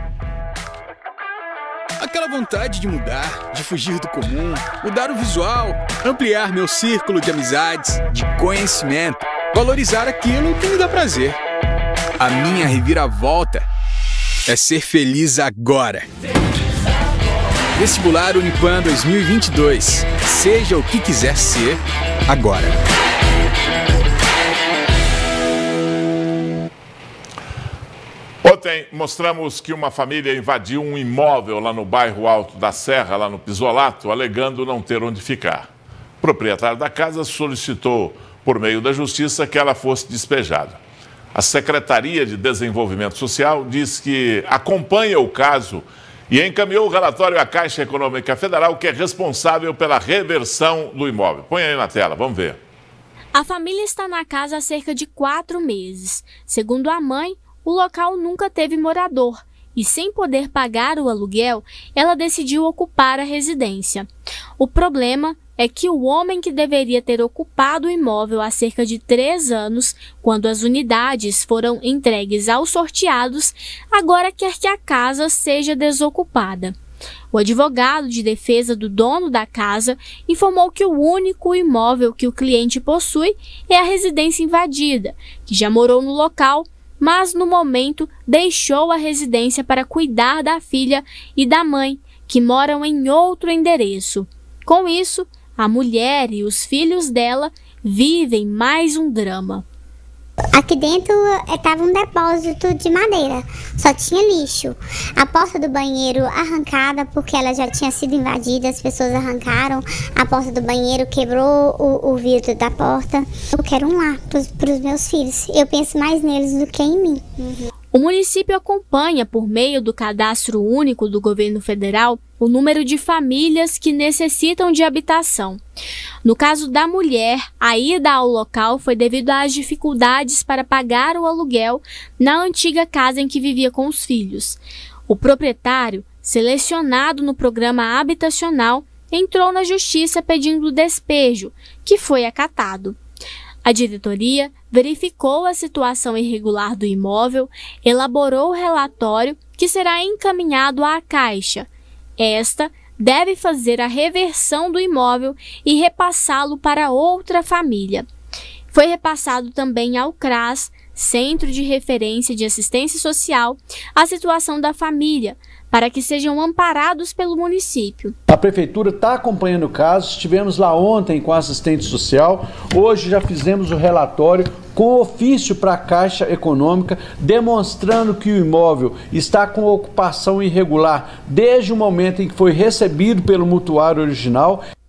Aquela vontade de mudar, de fugir do comum, mudar o visual, ampliar meu círculo de amizades, de conhecimento. Valorizar aquilo que me dá prazer. A minha reviravolta é ser feliz agora. Vestibular Unipan dois mil e vinte e dois. Seja o que quiser ser agora. Ontem mostramos que uma família invadiu um imóvel lá no bairro Alto da Serra, lá no Pisolato, alegando não ter onde ficar. O proprietário da casa solicitou por meio da Justiça, que ela fosse despejada. A Secretaria de Desenvolvimento Social diz que acompanha o caso e encaminhou o relatório à Caixa Econômica Federal, que é responsável pela reversão do imóvel. Põe aí na tela, vamos ver. A família está na casa há cerca de quatro meses. Segundo a mãe, o local nunca teve morador e, sem poder pagar o aluguel, ela decidiu ocupar a residência. O problema é que o homem que deveria ter ocupado o imóvel há cerca de três anos, quando as unidades foram entregues aos sorteados, agora quer que a casa seja desocupada. O advogado de defesa do dono da casa informou que o único imóvel que o cliente possui é a residência invadida, que já morou no local, mas no momento deixou a residência para cuidar da filha e da mãe, que moram em outro endereço. Com isso, a mulher e os filhos dela vivem mais um drama. Aqui dentro estava um depósito de madeira, só tinha lixo. A porta do banheiro arrancada porque ela já tinha sido invadida, as pessoas arrancaram a porta do banheiro, quebrou o, o vidro da porta. Eu quero um lar para os meus filhos, eu penso mais neles do que em mim. Uhum. O município acompanha, por meio do Cadastro Único do Governo Federal, o número de famílias que necessitam de habitação. No caso da mulher, a ida ao local foi devido às dificuldades para pagar o aluguel na antiga casa em que vivia com os filhos. O proprietário, selecionado no programa habitacional, entrou na justiça pedindo despejo, que foi acatado. A diretoria verificou a situação irregular do imóvel, elaborou o relatório que será encaminhado à Caixa. Esta deve fazer a reversão do imóvel e repassá-lo para outra família. Foi repassado também ao CRAS, Centro de Referência de Assistência Social, a situação da família, para que sejam amparados pelo município. A Prefeitura está acompanhando o caso, estivemos lá ontem com a assistente social, hoje já fizemos o relatório com ofício para a Caixa Econômica, demonstrando que o imóvel está com ocupação irregular desde o momento em que foi recebido pelo mutuário original.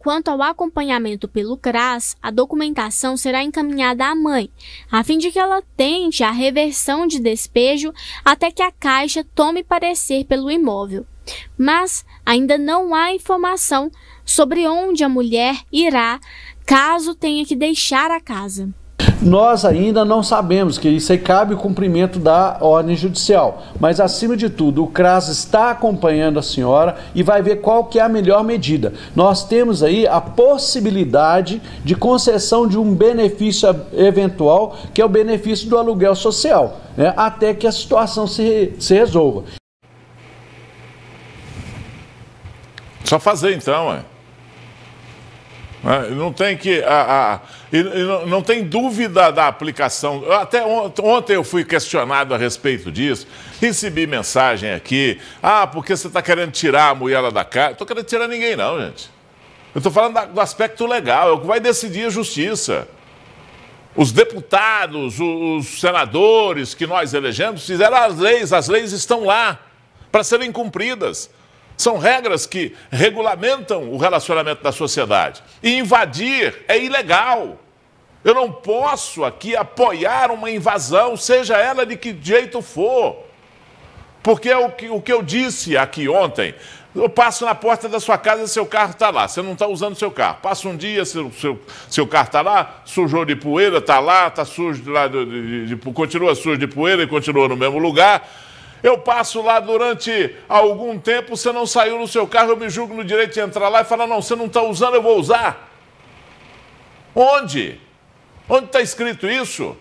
quanto ao acompanhamento pelo CRAS, a documentação será encaminhada à mãe, a fim de que ela tente a reversão de despejo até que a Caixa tome parecer pelo imóvel. Mas ainda não há informação sobre onde a mulher irá caso tenha que deixar a casa. Nós ainda não sabemos, que isso aí cabe o cumprimento da ordem judicial, mas acima de tudo o CRAS está acompanhando a senhora e vai ver qual que é a melhor medida. Nós temos aí a possibilidade de concessão de um benefício eventual, que é o benefício do aluguel social, né, até que a situação se, se resolva. Só fazer então, é. Não tem que. A, a, e não, não tem dúvida da aplicação. Até ontem eu fui questionado a respeito disso. Recebi mensagem aqui. Ah, porque você está querendo tirar a mulher da casa? Não estou querendo tirar ninguém, não, gente. Eu estou falando da, do aspecto legal. É o que vai decidir a justiça. Os deputados, os senadores que nós elegemos fizeram as leis. As leis estão lá para serem cumpridas. São regras que regulamentam o relacionamento da sociedade. E invadir é ilegal. Eu não posso aqui apoiar uma invasão, seja ela de que jeito for. Porque é o que, o que eu disse aqui ontem. Eu passo na porta da sua casa e seu carro está lá. Você não está usando seu carro. Passa um dia, seu, seu, seu carro está lá, sujou de poeira, está lá, está sujo, lá de, de, de, continua sujo de poeira e continua no mesmo lugar. Eu passo lá durante algum tempo, você não saiu no seu carro, eu me julgo no direito de entrar lá e falar, não, você não está usando, eu vou usar. Onde? Onde está escrito isso?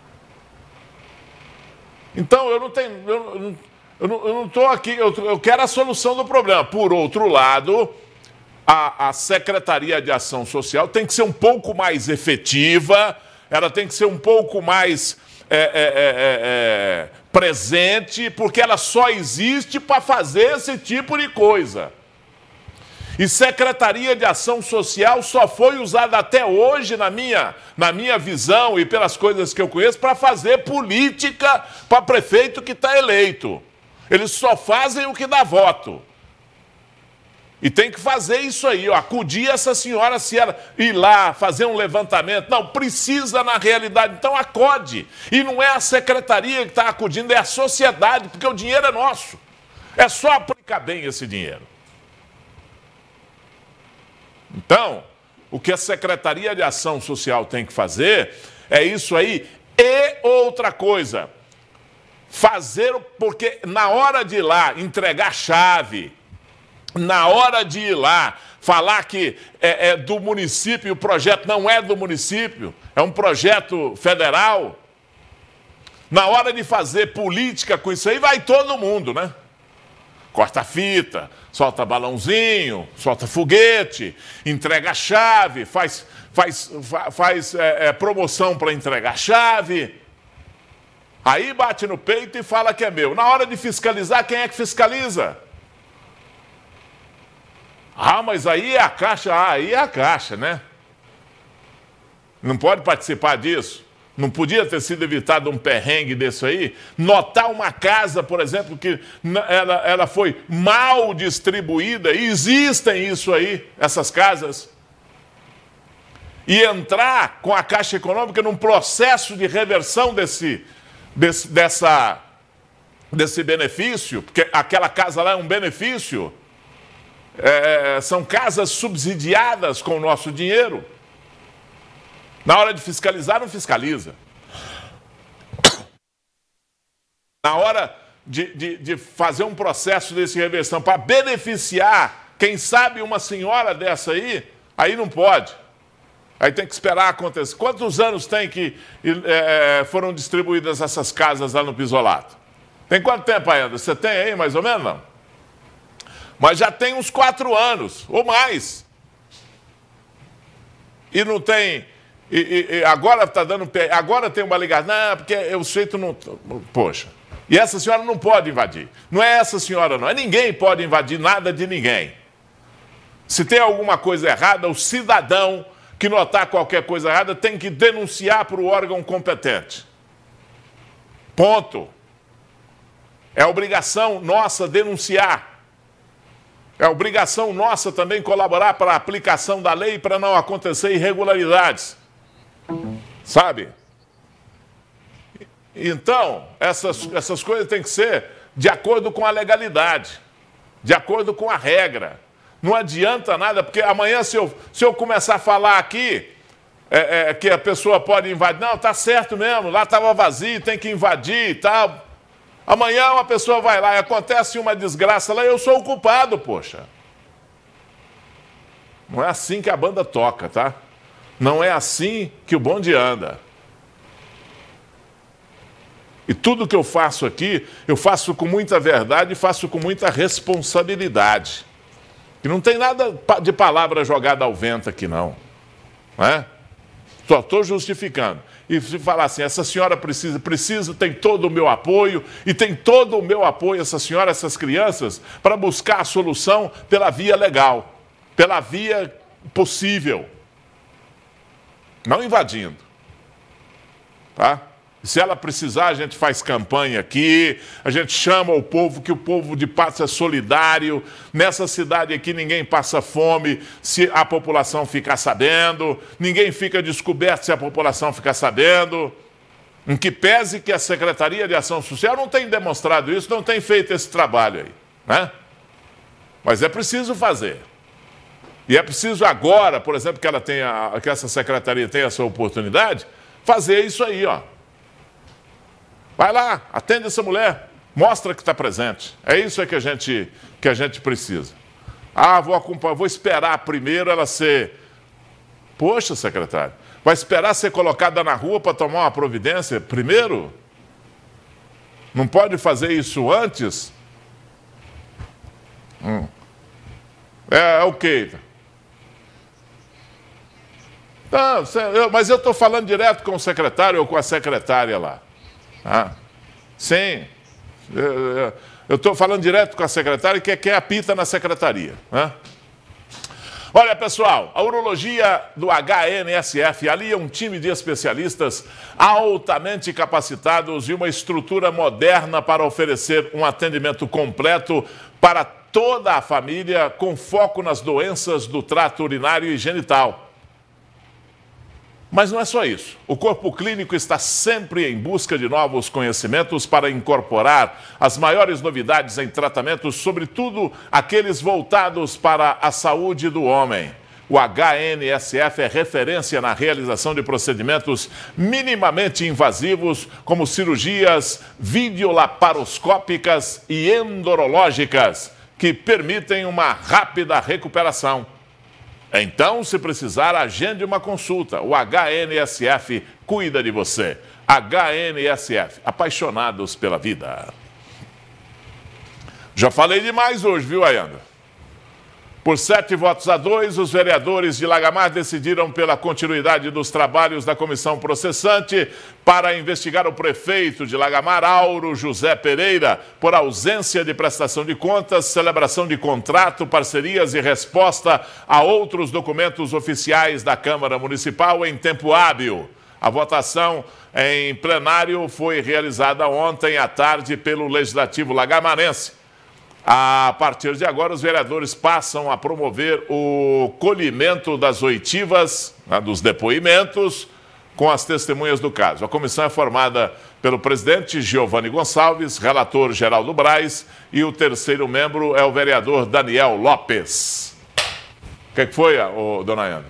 Então, eu não tenho... Eu, eu não estou aqui, eu, eu quero a solução do problema. Por outro lado, a, a Secretaria de Ação Social tem que ser um pouco mais efetiva, ela tem que ser um pouco mais... É, é, é, é, presente, porque ela só existe para fazer esse tipo de coisa. E Secretaria de Ação Social só foi usada até hoje, na minha, na minha visão e pelas coisas que eu conheço, para fazer política para prefeito que está eleito. Eles só fazem o que dá voto. E tem que fazer isso aí, ó, acudir essa senhora se ela ir lá, fazer um levantamento. Não, precisa na realidade, então acode. E não é a secretaria que está acudindo, é a sociedade, porque o dinheiro é nosso. É só aplicar bem esse dinheiro. Então, o que a Secretaria de Ação Social tem que fazer é isso aí. E outra coisa, fazer, porque na hora de ir lá entregar chave... Na hora de ir lá, falar que é, é do município, o projeto não é do município, é um projeto federal. Na hora de fazer política com isso aí, vai todo mundo, né? Corta fita, solta balãozinho, solta foguete, entrega a chave, faz, faz, faz é, é, promoção para entregar a chave. Aí bate no peito e fala que é meu. Na hora de fiscalizar, quem é que fiscaliza? Ah, mas aí é a Caixa, ah, aí é a Caixa, né? Não pode participar disso? Não podia ter sido evitado um perrengue desse aí? Notar uma casa, por exemplo, que ela, ela foi mal distribuída, e existem isso aí, essas casas, e entrar com a Caixa Econômica num processo de reversão desse, desse, dessa, desse benefício, porque aquela casa lá é um benefício. É, são casas subsidiadas com o nosso dinheiro. Na hora de fiscalizar, não fiscaliza. Na hora de, de, de fazer um processo desse reversão para beneficiar, quem sabe, uma senhora dessa aí, aí não pode. Aí tem que esperar acontecer. Quantos anos tem que é, foram distribuídas essas casas lá no Pisolato? Tem quanto tempo ainda? Você tem aí, mais ou menos, não? Mas já tem uns quatro anos, ou mais. E não tem... E, e, e agora está dando... Agora tem uma ligação. Não, porque o sujeito não... Poxa. E essa senhora não pode invadir. Não é essa senhora, não. É ninguém pode invadir nada de ninguém. Se tem alguma coisa errada, o cidadão que notar qualquer coisa errada tem que denunciar para o órgão competente. Ponto. É obrigação nossa denunciar. É obrigação nossa também colaborar para a aplicação da lei para não acontecer irregularidades. Sabe? Então, essas, essas coisas têm que ser de acordo com a legalidade, de acordo com a regra. Não adianta nada, porque amanhã se eu, se eu começar a falar aqui é, é, que a pessoa pode invadir, não, tá certo mesmo, lá estava vazio, tem que invadir e tal. Amanhã uma pessoa vai lá e acontece uma desgraça lá, eu sou o culpado, poxa. Não é assim que a banda toca, tá? Não é assim que o bonde anda. E tudo que eu faço aqui, eu faço com muita verdade e faço com muita responsabilidade. E não tem nada de palavra jogada ao vento aqui, não. Não é? Só estou justificando. E se falar assim, essa senhora precisa, precisa, tem todo o meu apoio, e tem todo o meu apoio, essa senhora, essas crianças, para buscar a solução pela via legal, pela via possível. Não invadindo. Tá? Se ela precisar, a gente faz campanha aqui, a gente chama o povo, que o povo de Patos é solidário. Nessa cidade aqui ninguém passa fome se a população ficar sabendo, ninguém fica descoberto se a população ficar sabendo. Em que pese que a Secretaria de Ação Social não tem demonstrado isso, não tem feito esse trabalho aí, né? Mas é preciso fazer. E é preciso agora, por exemplo, que ela tenha, que essa secretaria tenha essa oportunidade, fazer isso aí, ó. Vai lá, atende essa mulher, mostra que está presente. É isso que a gente, que a gente precisa. Ah, vou acompanhar, vou esperar primeiro ela ser... Poxa, secretário, vai esperar ser colocada na rua para tomar uma providência primeiro? Não pode fazer isso antes? Hum. É, é o quê? Não, eu, mas eu estou falando direto com o secretário ou com a secretária lá. Ah, sim, eu estou falando direto com a secretária, que é quem apita na secretaria. Né? Olha, pessoal, a urologia do H N S F alia um time de especialistas altamente capacitados e uma estrutura moderna para oferecer um atendimento completo para toda a família, com foco nas doenças do trato urinário e genital. Mas não é só isso. O corpo clínico está sempre em busca de novos conhecimentos para incorporar as maiores novidades em tratamentos, sobretudo aqueles voltados para a saúde do homem. O H N S F é referência na realização de procedimentos minimamente invasivos, como cirurgias videolaparoscópicas e endorológicas, que permitem uma rápida recuperação. Então, se precisar, agende uma consulta. O H N S F cuida de você. H N S F, apaixonados pela vida. Já falei demais hoje, viu, Ayanda? Por sete votos a dois, os vereadores de Lagamar decidiram pela continuidade dos trabalhos da comissão processante para investigar o prefeito de Lagamar, Auro José Pereira, por ausência de prestação de contas, celebração de contrato, parcerias e resposta a outros documentos oficiais da Câmara Municipal em tempo hábil. A votação em plenário foi realizada ontem à tarde pelo Legislativo Lagamarense. A partir de agora, os vereadores passam a promover o colhimento das oitivas, né, dos depoimentos, com as testemunhas do caso. A comissão é formada pelo presidente Giovanni Gonçalves, relator Geraldo Braz, e o terceiro membro é o vereador Daniel Lopes. O que foi, ô, dona Ana?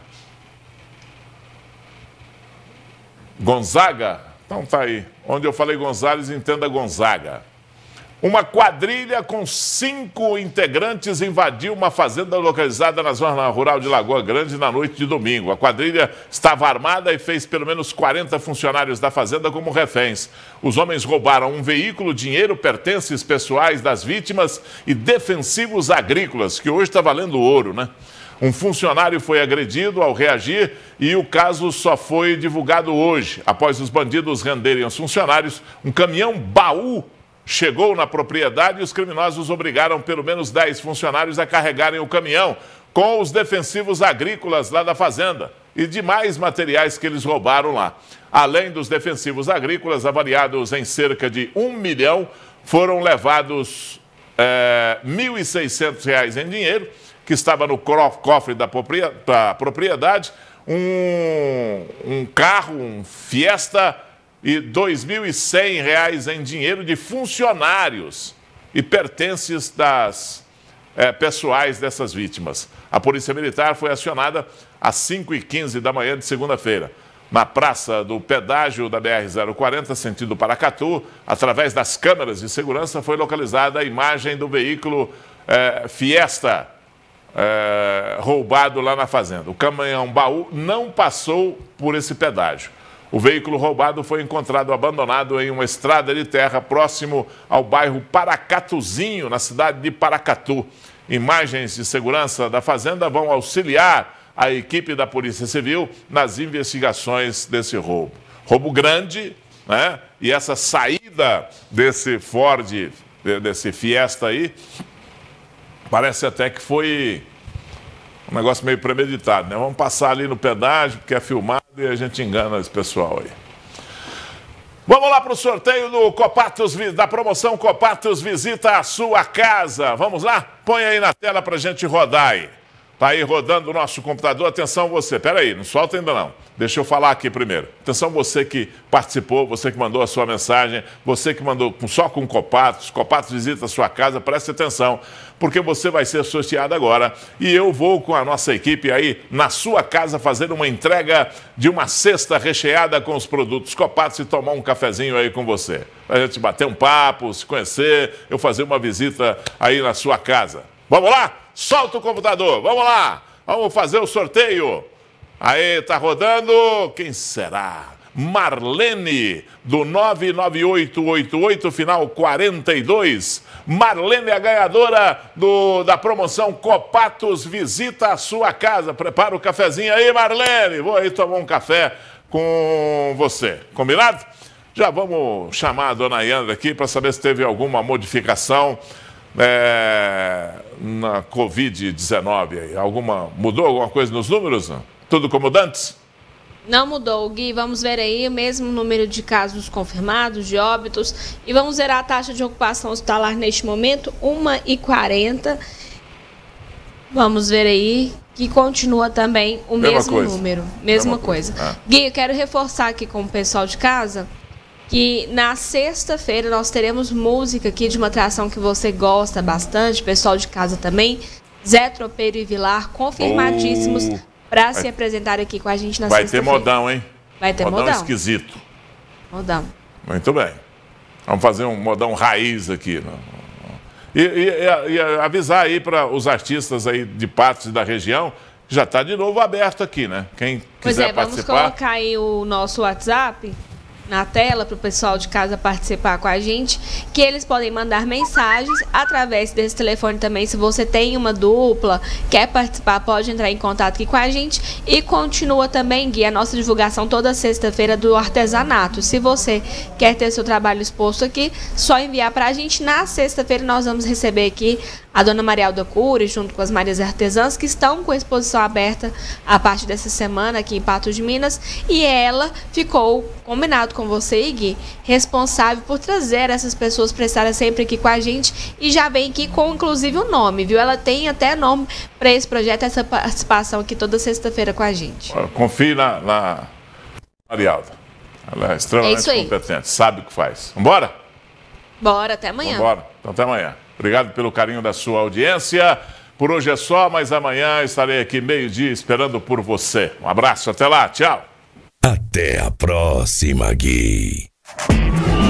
Gonzaga? Então tá aí. Onde eu falei Gonzales, entenda Gonzaga. Uma quadrilha com cinco integrantes invadiu uma fazenda localizada na zona rural de Lagoa Grande na noite de domingo. A quadrilha estava armada e fez pelo menos quarenta funcionários da fazenda como reféns. Os homens roubaram um veículo, dinheiro, pertences pessoais das vítimas e defensivos agrícolas, que hoje está valendo ouro, né? Um funcionário foi agredido ao reagir e o caso só foi divulgado hoje. Após os bandidos renderem os funcionários, um caminhão baú chegou na propriedade e os criminosos obrigaram pelo menos dez funcionários a carregarem o caminhão com os defensivos agrícolas lá da fazenda e demais materiais que eles roubaram lá. Além dos defensivos agrícolas, avaliados em cerca de um milhão, foram levados é, mil e seiscentos reais em dinheiro, que estava no cofre da propriedade, um, um carro, um Fiesta, e dois mil e cem reais em dinheiro de funcionários e pertences das é, pessoais dessas vítimas. A Polícia Militar foi acionada às cinco e quinze da manhã de segunda-feira. Na praça do pedágio da B R zero quarenta, sentido Paracatu, através das câmeras de segurança, foi localizada a imagem do veículo é, Fiesta é, roubado lá na fazenda. O caminhão baú não passou por esse pedágio. O veículo roubado foi encontrado abandonado em uma estrada de terra próximo ao bairro Paracatuzinho, na cidade de Paracatu. Imagens de segurança da fazenda vão auxiliar a equipe da Polícia Civil nas investigações desse roubo. Roubo grande, né? E essa saída desse Ford, desse Fiesta aí, parece até que foi um negócio meio premeditado, né? Vamos passar ali no pedágio, porque é filmado e a gente engana esse pessoal aí. Vamos lá para o sorteio do Copatos, da promoção Copatos Visita a Sua Casa. Vamos lá? Põe aí na tela para a gente rodar aí. Tá aí rodando o nosso computador. Atenção você, peraí, não solta ainda não. Deixa eu falar aqui primeiro. Atenção você que participou, você que mandou a sua mensagem, você que mandou só com Copatos, Copatos Visita a Sua Casa, preste atenção, porque você vai ser sorteado agora e eu vou com a nossa equipe aí na sua casa fazer uma entrega de uma cesta recheada com os produtos Copatos e tomar um cafezinho aí com você. Pra gente bater um papo, se conhecer, eu fazer uma visita aí na sua casa. Vamos lá? Solta o computador, vamos lá, vamos fazer o sorteio. Aí, tá rodando, quem será? Marlene, do nove nove oito oito oito, final quarenta e dois. Marlene, a ganhadora do, da promoção Copatos Visita a Sua Casa. Prepara o cafezinho aí, Marlene, vou aí tomar um café com você, combinado? Já vamos chamar a dona Yandra aqui para saber se teve alguma modificação É, na Covid dezenove aí, alguma, mudou alguma coisa nos números? Tudo como dantes? Não mudou, Gui. Vamos ver aí o mesmo número de casos confirmados, de óbitos, e vamos ver a taxa de ocupação hospitalar neste momento, uma e quarenta. Vamos ver aí que continua também o mesma mesmo coisa. número, mesma, mesma coisa. coisa. Ah. Gui, eu quero reforçar aqui com o pessoal de casa que na sexta-feira nós teremos música aqui de uma atração que você gosta bastante, pessoal de casa também, Zé Tropeiro e Vilar, confirmadíssimos oh, para se apresentar aqui com a gente na sexta-feira. Vai ter modão, hein? Vai ter modão. Modão esquisito. Modão. Muito bem. Vamos fazer um modão raiz aqui. Né? E, e, e avisar aí para os artistas aí de Patos e da região, já está de novo aberto aqui, né? Quem quiser pois é, participar... vamos colocar aí o nosso WhatsApp na tela para o pessoal de casa participar com a gente, que eles podem mandar mensagens através desse telefone também. Se você tem uma dupla, quer participar, pode entrar em contato aqui com a gente. E continua também, Gui, a nossa divulgação toda sexta-feira do artesanato. Se você quer ter seu trabalho exposto aqui, só enviar para a gente. Na sexta-feira nós vamos receber aqui a dona Marialda Cury, junto com as Marias Artesãs, que estão com a exposição aberta a partir dessa semana aqui em Patos de Minas. E ela ficou, combinado com você, Gui, responsável por trazer essas pessoas para estarem sempre aqui com a gente. E já vem aqui com, inclusive, o nome, viu? Ela tem até nome para esse projeto, essa participação aqui toda sexta-feira com a gente. Confie na, na Marialda. Ela é extremamente é competente, sabe o que faz. Vambora? Bora, até amanhã. Vambora, então até amanhã. Obrigado pelo carinho da sua audiência. Por hoje é só, mas amanhã estarei aqui meio-dia esperando por você. Um abraço, até lá, tchau. Até a próxima, Gui.